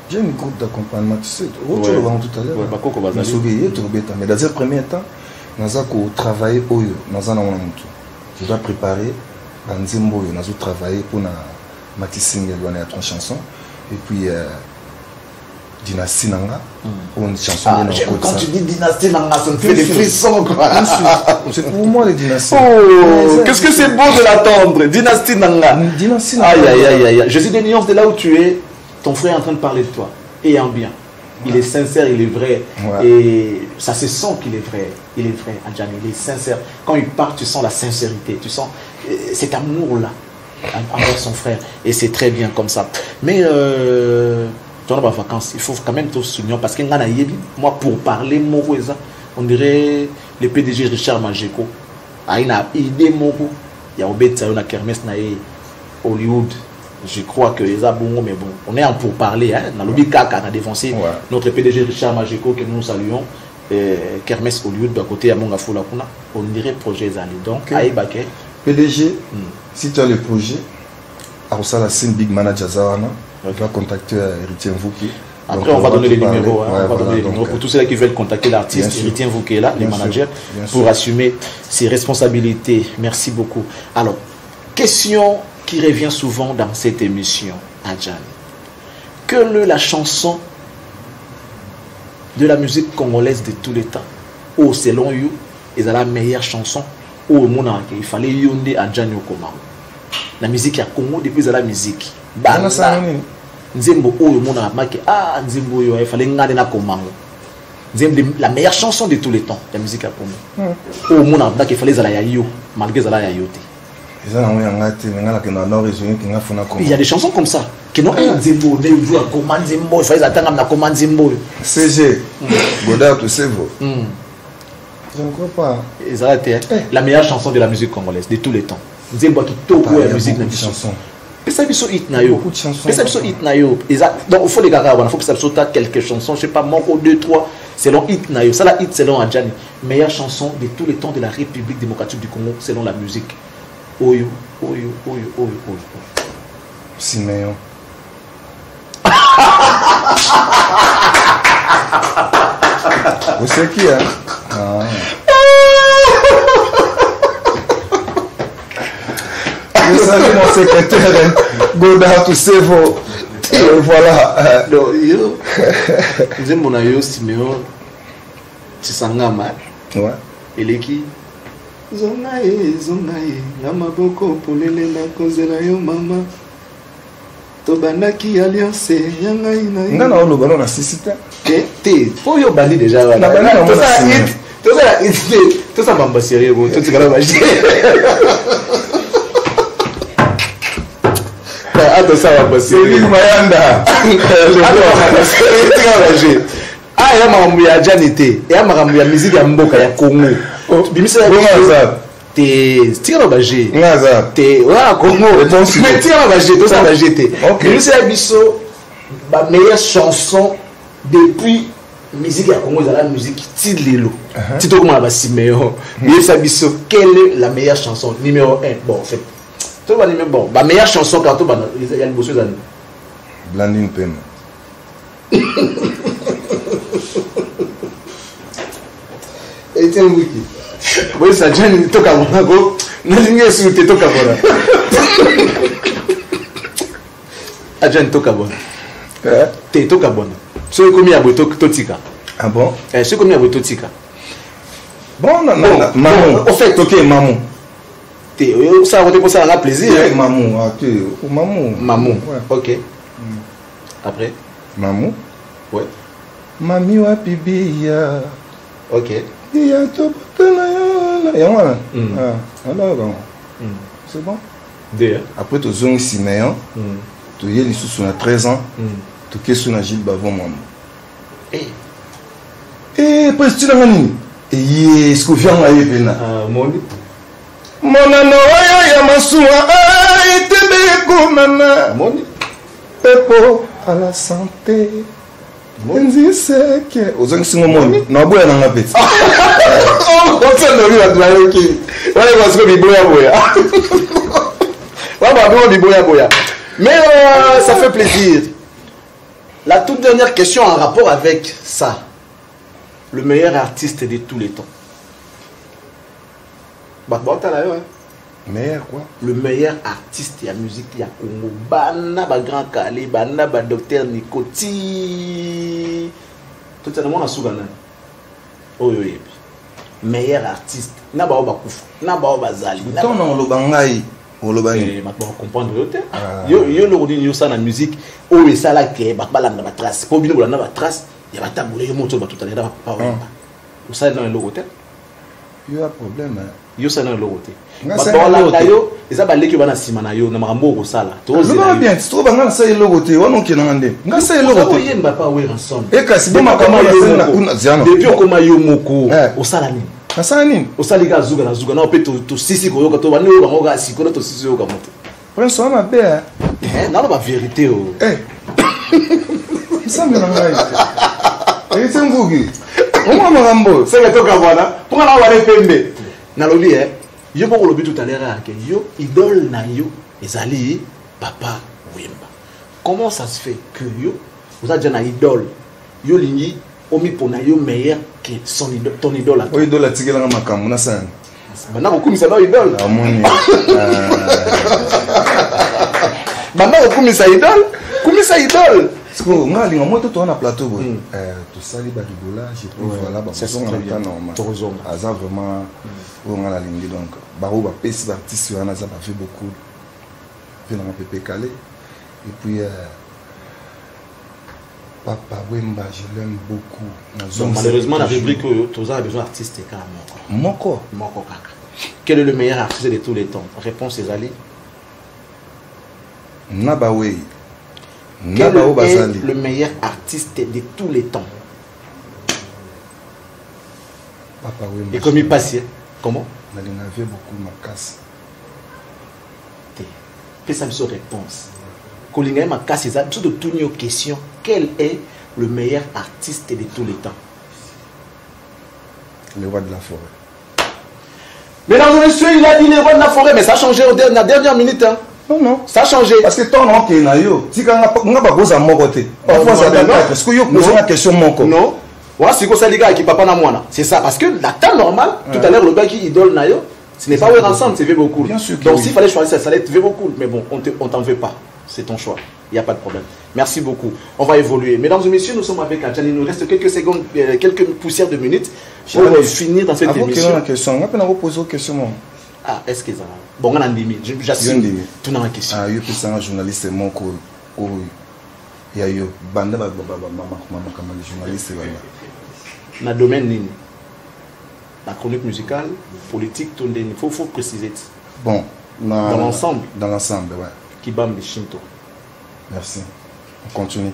J'ai une groupe d'accompagnement, tu sais, ouais. Tu le vois tout à l'heure. Mais dans un premier temps, nous avons travaillé au yo, nous avons je dois préparer un zimbo, nous avons travaillé pour na matissing de trois chansons et puis euh, Dynastie Nanga, mm. une chanson ah, de quand tu dis Dynastie Nanga, ça me fait des frissons quoi. C'est pour moi les dynasties. Oh, qu'est-ce que c'est beau de l'attendre, Dynastie Nanga. Dynastie Nanga. Aïe aïe aïe aïe. Je suis des nuances de là où tu es. Ton frère est en train de parler de toi et en bien. Il est sincère, il est vrai. Ouais. Et ça se sent qu'il est vrai. Il est vrai, Adjani. Il est sincère. Quand il parle, tu sens la sincérité. Tu sens cet amour-là envers son frère. Et c'est très bien comme ça. Mais euh, tu as vacances. Il faut quand même te souvenir parce que moi, pour parler, on dirait le P D G Richard Majeko. Il a une idée. Il y a Obed Sayo na Kermes na Hollywood. Je crois que les abons, mais bon, on est en pour parler. Hein. Dans le Bikaka, on a défoncé ouais. Notre P D G Richard Majeko que nous saluons. Euh, Kermes Hollywood, d'à côté à Mongafula, on dirait projet Zali. Donc, okay. Aïbake. P D G, mm. Si tu as le projet, Arosala Sin Big Manager Zawana, on va contacter Héritier Mvouki. Après, on va donner les numéros. Hein, ouais, on va voilà, donner les numéros pour tous ceux qui veulent contacter l'artiste, Héritier Mvouki est là, les managers, pour sûr. Assumer ses responsabilités. Merci beaucoup. Alors, question qui revient souvent dans cette émission, Adjani. Que le, la chanson de la musique congolaise de tous les temps, ou selon you, est la meilleure chanson, ou au monde il fallait yonder Adjani au Komaro. La musique à Congo depuis la musique. Nzembo ou au monde ah Nzembo il fallait ngade na Komaro. Nzembo la meilleure chanson de tous les temps, la musique à Congo. Au monde il fallait la yayo, malgré la yayote. Il y a des chansons comme ça qui n'ont pas Nzembo, il fallait attendre la commande Nzembo. C G, Godard tout c'est vous. Je ne crois pas. La meilleure chanson de la musique congolaise de tous les temps. Nzembo qui toque la musique de la chanson. Ça il faut hit nayo. Ça il faut hit nayo. Donc il faut les gars, il faut que ça soit quelques chansons, je sais pas, Moko deux trois, selon hit nayo. Ça la hit selon Adjani. Meilleure chanson de tous les temps de la République démocratique du Congo selon la musique. Oyo, oyo, oyo, oyo, oyo. Siméon. Vous savez qui hein? Ah. Vous savez mon secrétaire Godard tout c'est vous. Voilà. Non, yo. Vous aimez mon ayo Siméon. Tu sens mal. Ouais. Il est qui? Zongaye, zongaye, namaboko polele na kozela yo mama. Tobanaki alliance yangai na yo. Ngana ono balo na sisita. Te te, fo yo bandi déjà là. Na bana to ça hit, to ça hit, to ça mamba sérieux go, to tikala magie. Ah to ça mamba sérieux. C'est Mayanda. Tikala magie. Ah ya makambo ya Adjani te, ya makambo ya musique ya mboka ya Congo. Bimisa ya te tira baje ngaza te wa Congo mais tira baje to ça baje te bimisa ya biso ba meilleure chanson depuis musique ya Congo la musique tilelo tito comme ba Siméon bimisa biso quelle est la meilleure chanson numéro un bon en fait to ba numéro bon ba meilleure chanson quand to ba il y a une bosse za Blandine Pema. Et tiens wiki. Oui, ça Adjani toka monako. Nazingie sur te toka bona. Adjani toka bona. Eh? Te toka bona. So komi ya boto totika. Ah bon? Eh, so komi ya boto tika. Bon, non, non, maman. En fait, ok, maman. Te, ça va te poser un plaisir. Ouais, maman, ok, maman. Maman. Ouais. Ok. Mm. Après? Maman. Ouais. Mami wa bibia. Ok. Il y a tout le monde. Alors, c'est bon. Après, tu as un Siméon. Tu as treize ans. Tu as un Gilles Bavon. Et après, tu as un ami. Et ce que tu as fait là. Mon nana, ya masuwa. Et tu es nana. Mon Pepo à la santé. Nzi seke ozangi singo moni na boya na ngapeti oh kotsa no biwa twayoki wale wasiko biboya boya waba biwa biboya boya mais euh, ça fait plaisir La toute dernière question en rapport avec ça. Le meilleur artiste de tous les temps. Bah, bon, t'as là, ouais. Meilleur quoi? Le meilleur artiste de la musique de Congo. Bana, ba grand Kali, bana, ba docteur Nikoti. Tout ça, on a souvent. Oh, oui. Meilleur artiste. Naba oba kufu. Naba oba zali. Tant on le bangaï. On le bangaï. Maintenant, on comprend le thème. Yo, yo, le rodin, yo, ça, la musique. Oh, et ça, là, qui est, bah, bah, la trace. Pour bien, la trace. Il y a pas tabou, il y a tout à l'heure. Vous savez, dans le logothème. Il y a un problème. Yo ça dans le logothème. Yo, ils ont balé que bana simana yo na marambo ko sala. To zela bien, tu trouves ngana ça le logothème. Wono ki na ngande. Ngana ça le logothème. Yo yemba pa we ransom. E kasi boma kama yo na kuna ziano. Depuis okoma yo moko. O sala ni. Na sala ni. O sala ga zuga na zuga na pe to to sisi ko yo ka to bani yo bango ga siko to sisi yo ka moto. Prince on ma be. Eh, na la vérité o. Eh. Ça me ngai. Et c'est un bougi. Comment marambo? C'est le toka voilà. Pour la wale pembe. Na lobi eh. Yo pour le but tout à l'heure que yo idole na yo ezali Papa Wemba. Comment ça se fait que yo vous avez déjà une idole yo lingi omi pona yo meilleur que son idole ton idole? O idole atikela nga makambo na sana. Maintenant beaucoup mis ça idole. Ah moni. Maintenant beaucoup mis ça idole. Comment ça idole? Parce que nga linga moto to na plateau boy. Euh to sali ba rigola, je trouve voilà ba c'est très bien. Normal. Aza vraiment on a la ligne donc baro ba pesi artiste on a ça fait beaucoup. Puis on a Pépé Calé et puis euh, Papa Wemba je l'aime beaucoup. Donc, malheureusement la rubrique que tu as besoin d'artistes quand même. Moko. Moko kaka. Quel est le meilleur artiste de tous les temps? Réponse Ezali. Nabawe. Quel est le meilleur artiste de tous les temps? Papa Wemba. Et comme il passe, comment? Il avait beaucoup ma casse. Fais ça une réponse. Kolinga ma casse, c'est ça. Tout de toutes nos questions. Quel est le meilleur artiste de tous les temps? Le roi de la forêt. Mesdames et messieurs, il a dit le roi de la forêt, mais ça a changé dans la dernière minute. Hein. Non, non. Ça a changé. Parce que ton nom qui est là, si on n'a pas besoin de mon côté. Parfois, ça dépend. Parce que vous posez la question mon côté. Non. Voilà, c'est quoi ça, les gars, qui papa n'a moi. C'est ça. Parce que la temps normale, tout à l'heure, le gars qui idole Nayo, ce n'est pas ouais ensemble, c'est beaucoup. Bien sûr. Donc, s'il fallait choisir ça, ça allait être beaucoup. Mais bon, on ne t'en veut pas. C'est ton choix. Il n'y a pas de problème. Merci beaucoup. On va évoluer. Mesdames et messieurs, nous sommes avec Adjani. Il nous reste quelques secondes, euh, quelques poussières de minutes pour euh, finir dans cette émission. Avant question, on va poser une question. Ah, est-ce que ça va? Bon, on a un demi. J'assume. Tout dans la question. Ah, je suis un journaliste, mon co. Il y a eu bande de journalistes. Dans le domaine nini? La chronique musicale, politique, tout il faut, faut préciser. Bon, dans l'ensemble. Dans l'ensemble, ouais. Kibam de Shinto. Merci. On continue.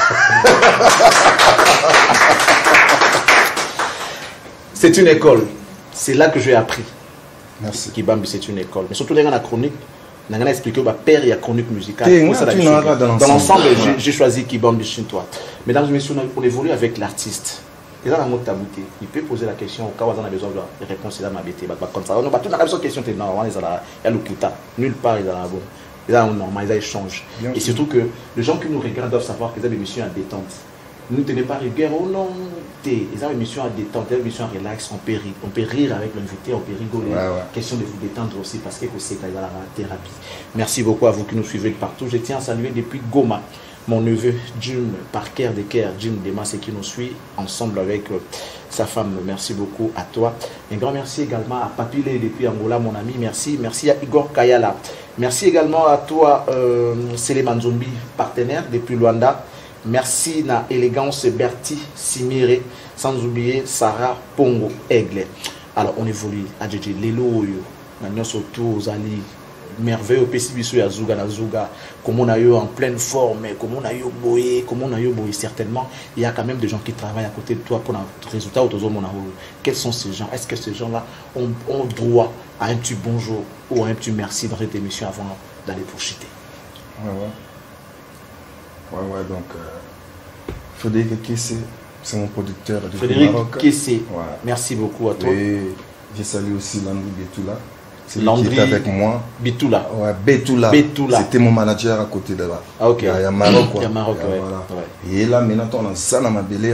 C'est une école. C'est là que j'ai appris. Merci. Kibam, c'est une école. Mais surtout, dans la chronique, on a expliqué que père, il y a chronique musicale. Dans l'ensemble, j'ai choisi Kibam de Shinto. Mesdames et messieurs, on évolue avec l'artiste. Il peut poser la question au cas où on a besoin de réponse. Il a ma bêtise. Comme ça, on a besoin de question. Il y a le kuta. Nulle part, il y a la bonne. Il y a un normal, il y a échange. Et surtout que les gens qui nous regardent doivent savoir qu'ils ont des missions à détente. Ne tenez pas rigueur. Oh non, ils ont une mission à détente, une mission à relax. On peut rire, on peut rire avec l'invité, on peut rigoler. Ouais, ouais. Question de vous détendre aussi parce que c'est qu'il y a la thérapie. Merci beaucoup à vous qui nous suivez partout. Je tiens à saluer depuis Goma mon neveu Jim Parker de Caire, Jim Demas, qui nous suit ensemble avec euh, sa femme. Merci beaucoup à toi. Un grand merci également à Papilé depuis Angola, mon ami. Merci. Merci à Igor Kayala. Merci également à toi, euh, Seleman Zombi, partenaire depuis Luanda. Merci à Élégance Berti Simire, sans oublier Sarah Pongo Aigle. Alors, on évolue à Dj Lelo, Nagnon Soto, Zali. Merveilleux P C B sur Yazuga Nazuga, comme on a eu en pleine forme, comme on a eu boyé, comme on a eu boyé certainement, il y a quand même des gens qui travaillent à côté de toi pour un résultat autour de mon amour. Quels sont ces gens? Est-ce que ces gens-là ont, ont droit à un petit bonjour ou à un petit merci dans cette émission avant d'aller pour chiter? Ouais, ouais. Ouais, ouais, donc euh, Frédéric Kessé, c'est mon producteur. Frédéric Kessé, ouais. Merci beaucoup à toi. Et j'ai salué aussi Landou Getula. C'est lui qui était avec moi. Bitoula. Ouais, Betoula. Betoula. C'était mon manager à côté de là. Ah, ok. Il y a, il y a Maroc, quoi. Il y a Maroc, il y a, ouais. Voilà. Ouais. Et là, maintenant, on a ça dans ma belé.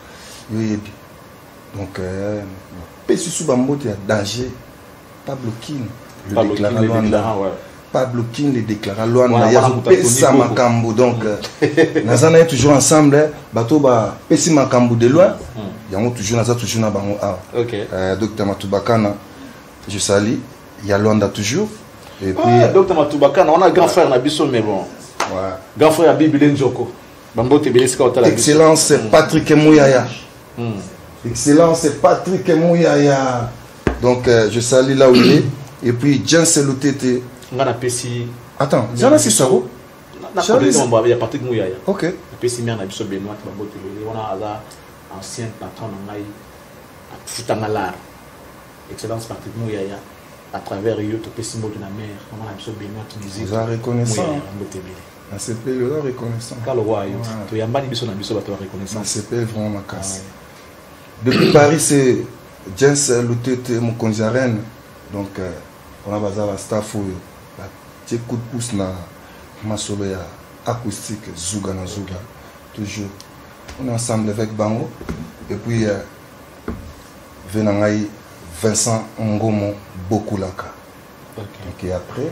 Donc, Pessu Bambo, il y a danger. Pablo King. Le Pablo déclara King, Luanda. ouais. Pablo King le déclara Luanda. Il y a Pessa Makambo. Donc, nous sommes toujours ensemble. Bateau, Pessi Makambo de loin. Il y a toujours, nous sommes toujours dans Bango. Ok. Docteur Matoubakana, je salue. Il y a Luanda toujours. Et puis. Ah, Docteur Matoubakana, on a grand frère Nabiso, mais bon. Ouais. Grand frère Bibi Njoko. Bambo Tebeleska Otala. Excellence, Patrick Mouyaya. Mm. Excellence, Patrick Mouyaya. Donc, euh, je salue là où il est. Et puis, Jean Selotete. Ngana Pessi. Attends, Jean Sissaro. Il y a Patrick Mouyaya. Ok. Pessi Mia Nabiso Benoît, Bambo Tebele. On a un ancien patron de Maï. Foutangalar. Excellence Patrick Mouyaya. À travers eux, tu peux de la mer. On a Nabiso Benoît, musique. Vous êtes reconnaissant. Bambo Tebele. À ce pays-là, reconnaissant. Tu y a pas de biso na biso bato reconnaissance. C'est pas vraiment ma casse. Depuis Paris, c'est James Lutete Mokonjaren. Donc, euh, on a basé la staff où tu coup de pouce na masolo ya acoustique Zuga na Zuga. Toujours. On est ensemble avec Bango. Et puis, euh, Venangaï Vincent Ngomo Bokulaka. Okay. Donc, et après,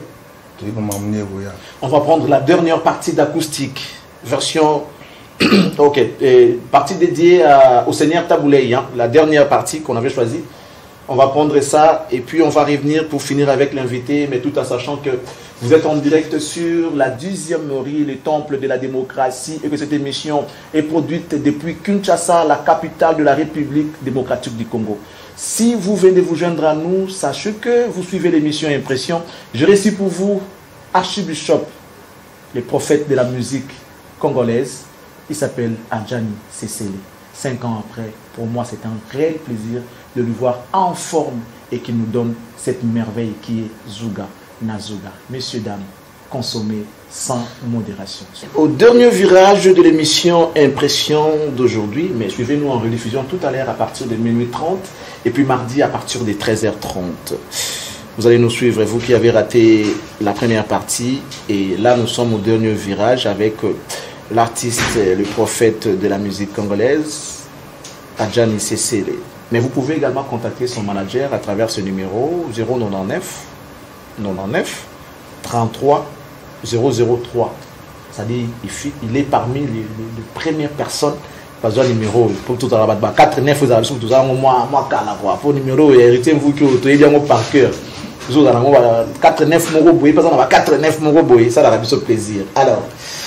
on va prendre la dernière partie d'acoustique, version, ok, et partie dédiée à, au Seigneur Taboulay, hein, la dernière partie qu'on avait choisie. On va prendre ça et puis on va revenir pour finir avec l'invité, mais tout en sachant que vous êtes en direct sur la deuxième rue, le temple de la démocratie, et que cette émission est produite depuis Kinshasa, la capitale de la République démocratique du Congo. Si vous venez vous joindre à nous, sachez que vous suivez l'émission Impression. Je récite pour vous Archibishop, le prophète de la musique congolaise. Il s'appelle Adjani Sesele. Cinq ans après, pour moi, c'est un réel plaisir de le voir en forme et qu'il nous donne cette merveille qui est Zuga Nazuga. Messieurs, dames, consommez sans modération. Au dernier virage de l'émission Impression d'aujourd'hui, mais suivez-nous en rediffusion tout à l'heure à partir de minuit trente et puis mardi à partir de treize heures trente. Vous allez nous suivre, vous qui avez raté la première partie. Et là, nous sommes au dernier virage avec l'artiste, le prophète de la musique congolaise, Adjani Sesele. Mais vous pouvez également contacter son manager à travers ce numéro zéro neuf quatre-vingt-neuf trente-trois zéro zéro trois. C'est-à-dire il est parmi les, les, les premières personnes. Parce que le numéro, pour tout à l'heure, quatre neuf, vous avez tout ça, moi, moi, pour le numéro, héritez vous qui vous bien par cœur. Vous avez quatre neuf moros boyés, parce qu'on a quatre neuf moros boyés, ça, ça a plaisir. Alors,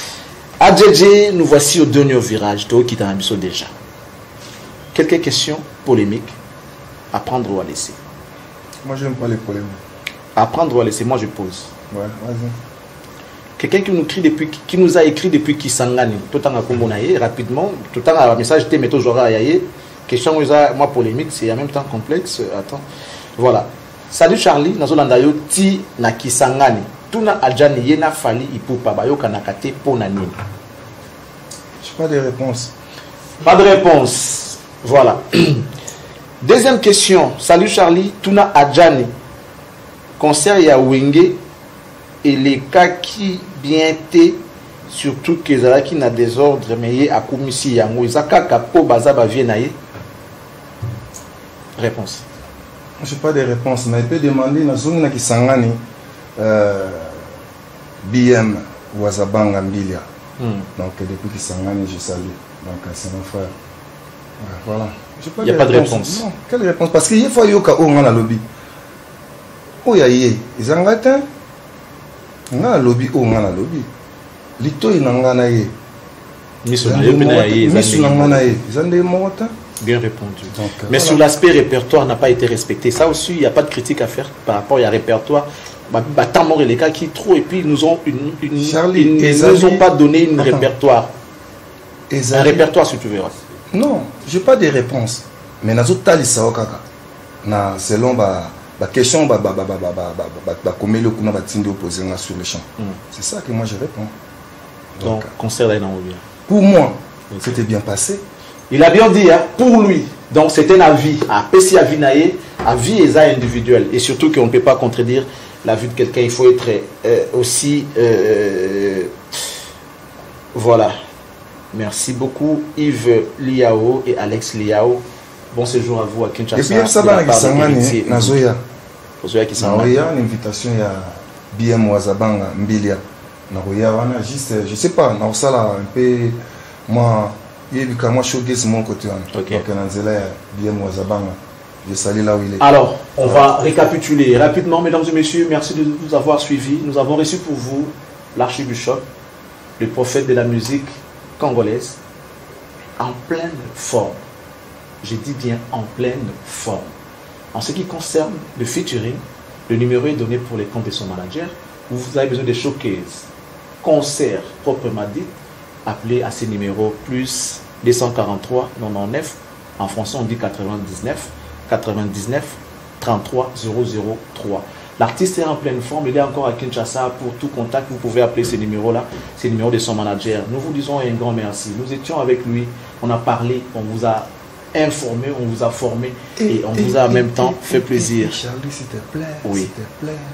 A J J, nous voici au dernier virage, toi qui t'en as déjà. Quelques questions polémiques à prendre ou à laisser? Moi, je n'aime pas les polémiques. À prendre ou à laisser, moi je pose. Ouais, vas-y. Quelqu'un qui nous, depuis, qui nous a écrit depuis Kisangani, tout le temps à rapidement, tout le temps à message T, mais toujours à question, moi polémique, c'est en même temps complexe. Attends, voilà. Salut Charlie, Nazolandayo, Ti na Kisangani, Tuna Adjani, Yena Fali, Ipupa, Bayo Kanakate, Ponani. Je n'ai pas de réponse. Pas de réponse. Voilà. Deuxième question. Salut Charlie, Tuna Adjani, concert ya Wenge et les cas qui bien été, surtout que les qui n'a désordre, mais à Koumisi Yango, Isaka Kapo Bazaba Vienaye. Réponse. Je n'ai pas de réponse, mais il peut demander dans zone qui sangani euh, B M Wazabanga Mbilia. Mm. Donc depuis qu'il sangani, je salue. Donc c'est mon frère. Ouais, voilà. Il n'y a pas de réponse. Non. Quelle réponse? Parce qu'il faut y avoir un lobby. Oh ya ye, ils ont gâté. On a lobby, oh on a lobby. Lito il n'en a ye. Misu na ye, Misu n'en a ye. Ils ont des mots. Bien répondu. Donc, mais voilà. Sur l'aspect répertoire n'a pas été respecté. Ça aussi, il n'y a pas de critique à faire par rapport à répertoire. Tant mort et les cas qui trop et puis ils nous ont une, une, Charlie, ils ne nous ont pas donné un répertoire. Ezali. Un répertoire si tu veux. Non, je n'ai pas de réponse. Mais nous avons na selon la question bah bah bah bah bah bah bah bah comme le kuna batindi opposé sur le champ. C'est ça que moi je réponds. Donc, Donc concert là bien. Pour moi, c'était bien passé. Il a bien dit, hein, pour lui. Donc c'est un avis, à Pessi Avinae, avis et individuel. Et surtout qu'on ne peut pas contredire la vue de quelqu'un, il faut être euh, aussi... Euh, voilà. Merci beaucoup Yves Liao et Alex Liao. Bon séjour à vous à Kinshasa. Et puis ça va qui s'engage Nazoya. Nazoya qui s'engage. Nazoya, une invitation il y a B M Wazabanga Mbilia. Nazoya, juste, je sais pas, Naosala un peu, moi, il y a moi showcase mon côté. Donc Nanzela B M Wazabanga. Je salue là où il est. Alors, on ouais. va récapituler rapidement, mesdames et messieurs. Merci de nous avoir suivis. Nous avons reçu pour vous l'archibishop, le prophète de la musique congolaise, en pleine forme. Je dis bien en pleine forme. En ce qui concerne le featuring, le numéro est donné pour les comptes de son manager. Où vous avez besoin de showcase, concert proprement dit, appelez à ces numéros plus deux cent quarante-trois quatre-vingt-dix-neuf. En français, on dit quatre-vingt-dix-neuf. quatre-vingt-dix-neuf trente-trois zéro zéro trois. L'artiste est en pleine forme, il est encore à Kinshasa. Pour tout contact, vous pouvez appeler ces numéros-là, ces numéros de son manager. Nous vous disons un grand merci. Nous étions avec lui, on a parlé, on vous a informé, on vous a formé et, et on et, vous a en et, même et, temps et, fait et, plaisir. Et, Charlie, s'il te plaît, oui. S'il te plaît.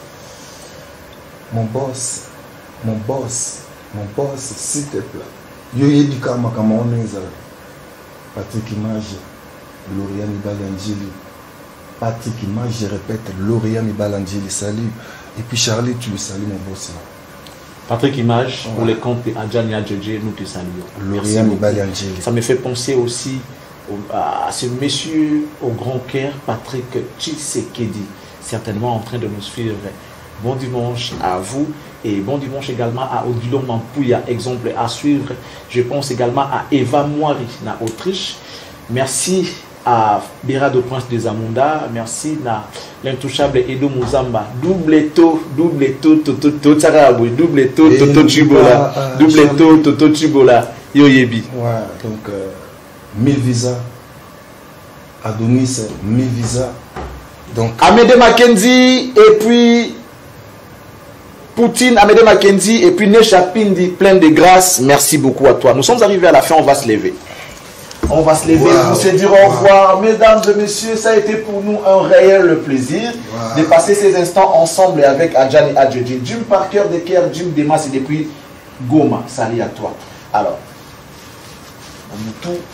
Mon boss, mon boss, mon boss, s'il te plaît. Yo yedika makamoneza. Patrick Image. Lauriane Balandjili. Patrick Image, je répète, Lauriane Balandjili, salut. Et puis Charlie, tu le salues, mon boss. Patrick Image, ouais. Pour les comptes de Adjani Adjedje, nous te saluons. Lauriane Balandjili. Ça me fait penser aussi au, à ce monsieur au grand cœur, Patrick Tshisekedi, certainement en train de nous suivre. Bon dimanche à vous et bon dimanche également à Odilon Mampouya, exemple à suivre. Je pense également à Eva Moiri, na Autriche. Merci à Birado Prince des Amunda, merci à l'intouchable Edo Muzamba, double to, double to, toto, toto, tsaraboui, double to, toto, chibola, double to, toto, chibola, yoyebi. Ouais, donc, euh, mille visas, Adonis, mille visas, donc... Amédée Mackenzie, et puis... Poutine, Amédée Mackenzie, et puis Necha Pindi, plein de grâce, merci beaucoup à toi. Nous sommes arrivés à la fin, on va se lever. On va se lever wow, pour se dire au revoir. Wow. Mesdames et messieurs, ça a été pour nous un réel plaisir wow. de passer ces instants ensemble avec Adjani Adjedje. Jim Parker de Kerr, Jim Demas et depuis Goma. Salut à toi. Alors, on tout.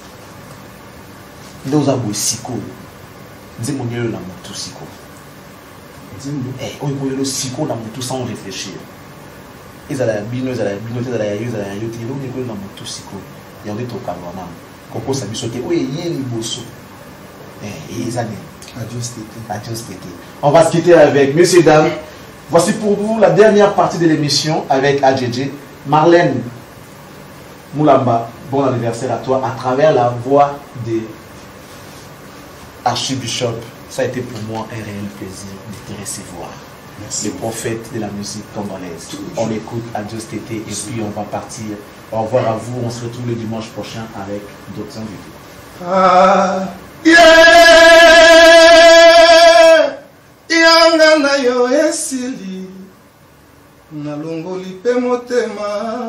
Nous avons Siko. Dis-moi la moto Siko. Eh, on peut le Siko la moto sans réfléchir. Ils ont la bino, ils ont la bino, ils ont la yayo, ils ont la yayo, ils ont la moto Siko. Il y a des trucs à voir. Koko sabi sauter. Oui, il y a les bosso. Eh, les années. Adieu, c'était. On va se quitter avec, messieurs, dames. Voici pour vous la dernière partie de l'émission avec Adjedje. Marlène Moulamba, bon anniversaire à toi à travers la voix de Archibishop. Ça a été pour moi un réel plaisir de te recevoir. Merci. Le prophète de la musique congolaise. On l'écoute à Just Tété et puis on va partir. Au revoir à vous. On se retrouve le dimanche prochain avec d'autres invités. Ah, yeah! Yanga na yo esili nalongoli pe motema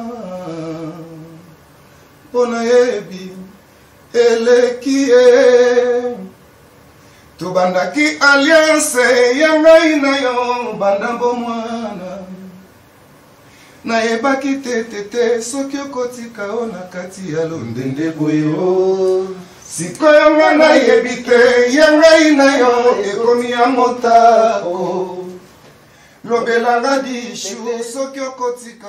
pona yebi elekie tubandaki alliance yanga ina yo bandambo mwana na yebaki tetete soki okotika o na kati ya londende boyo sikoyo ngana yebite yanga ina yo ekomi ya motako lobelanga dishu soki okotika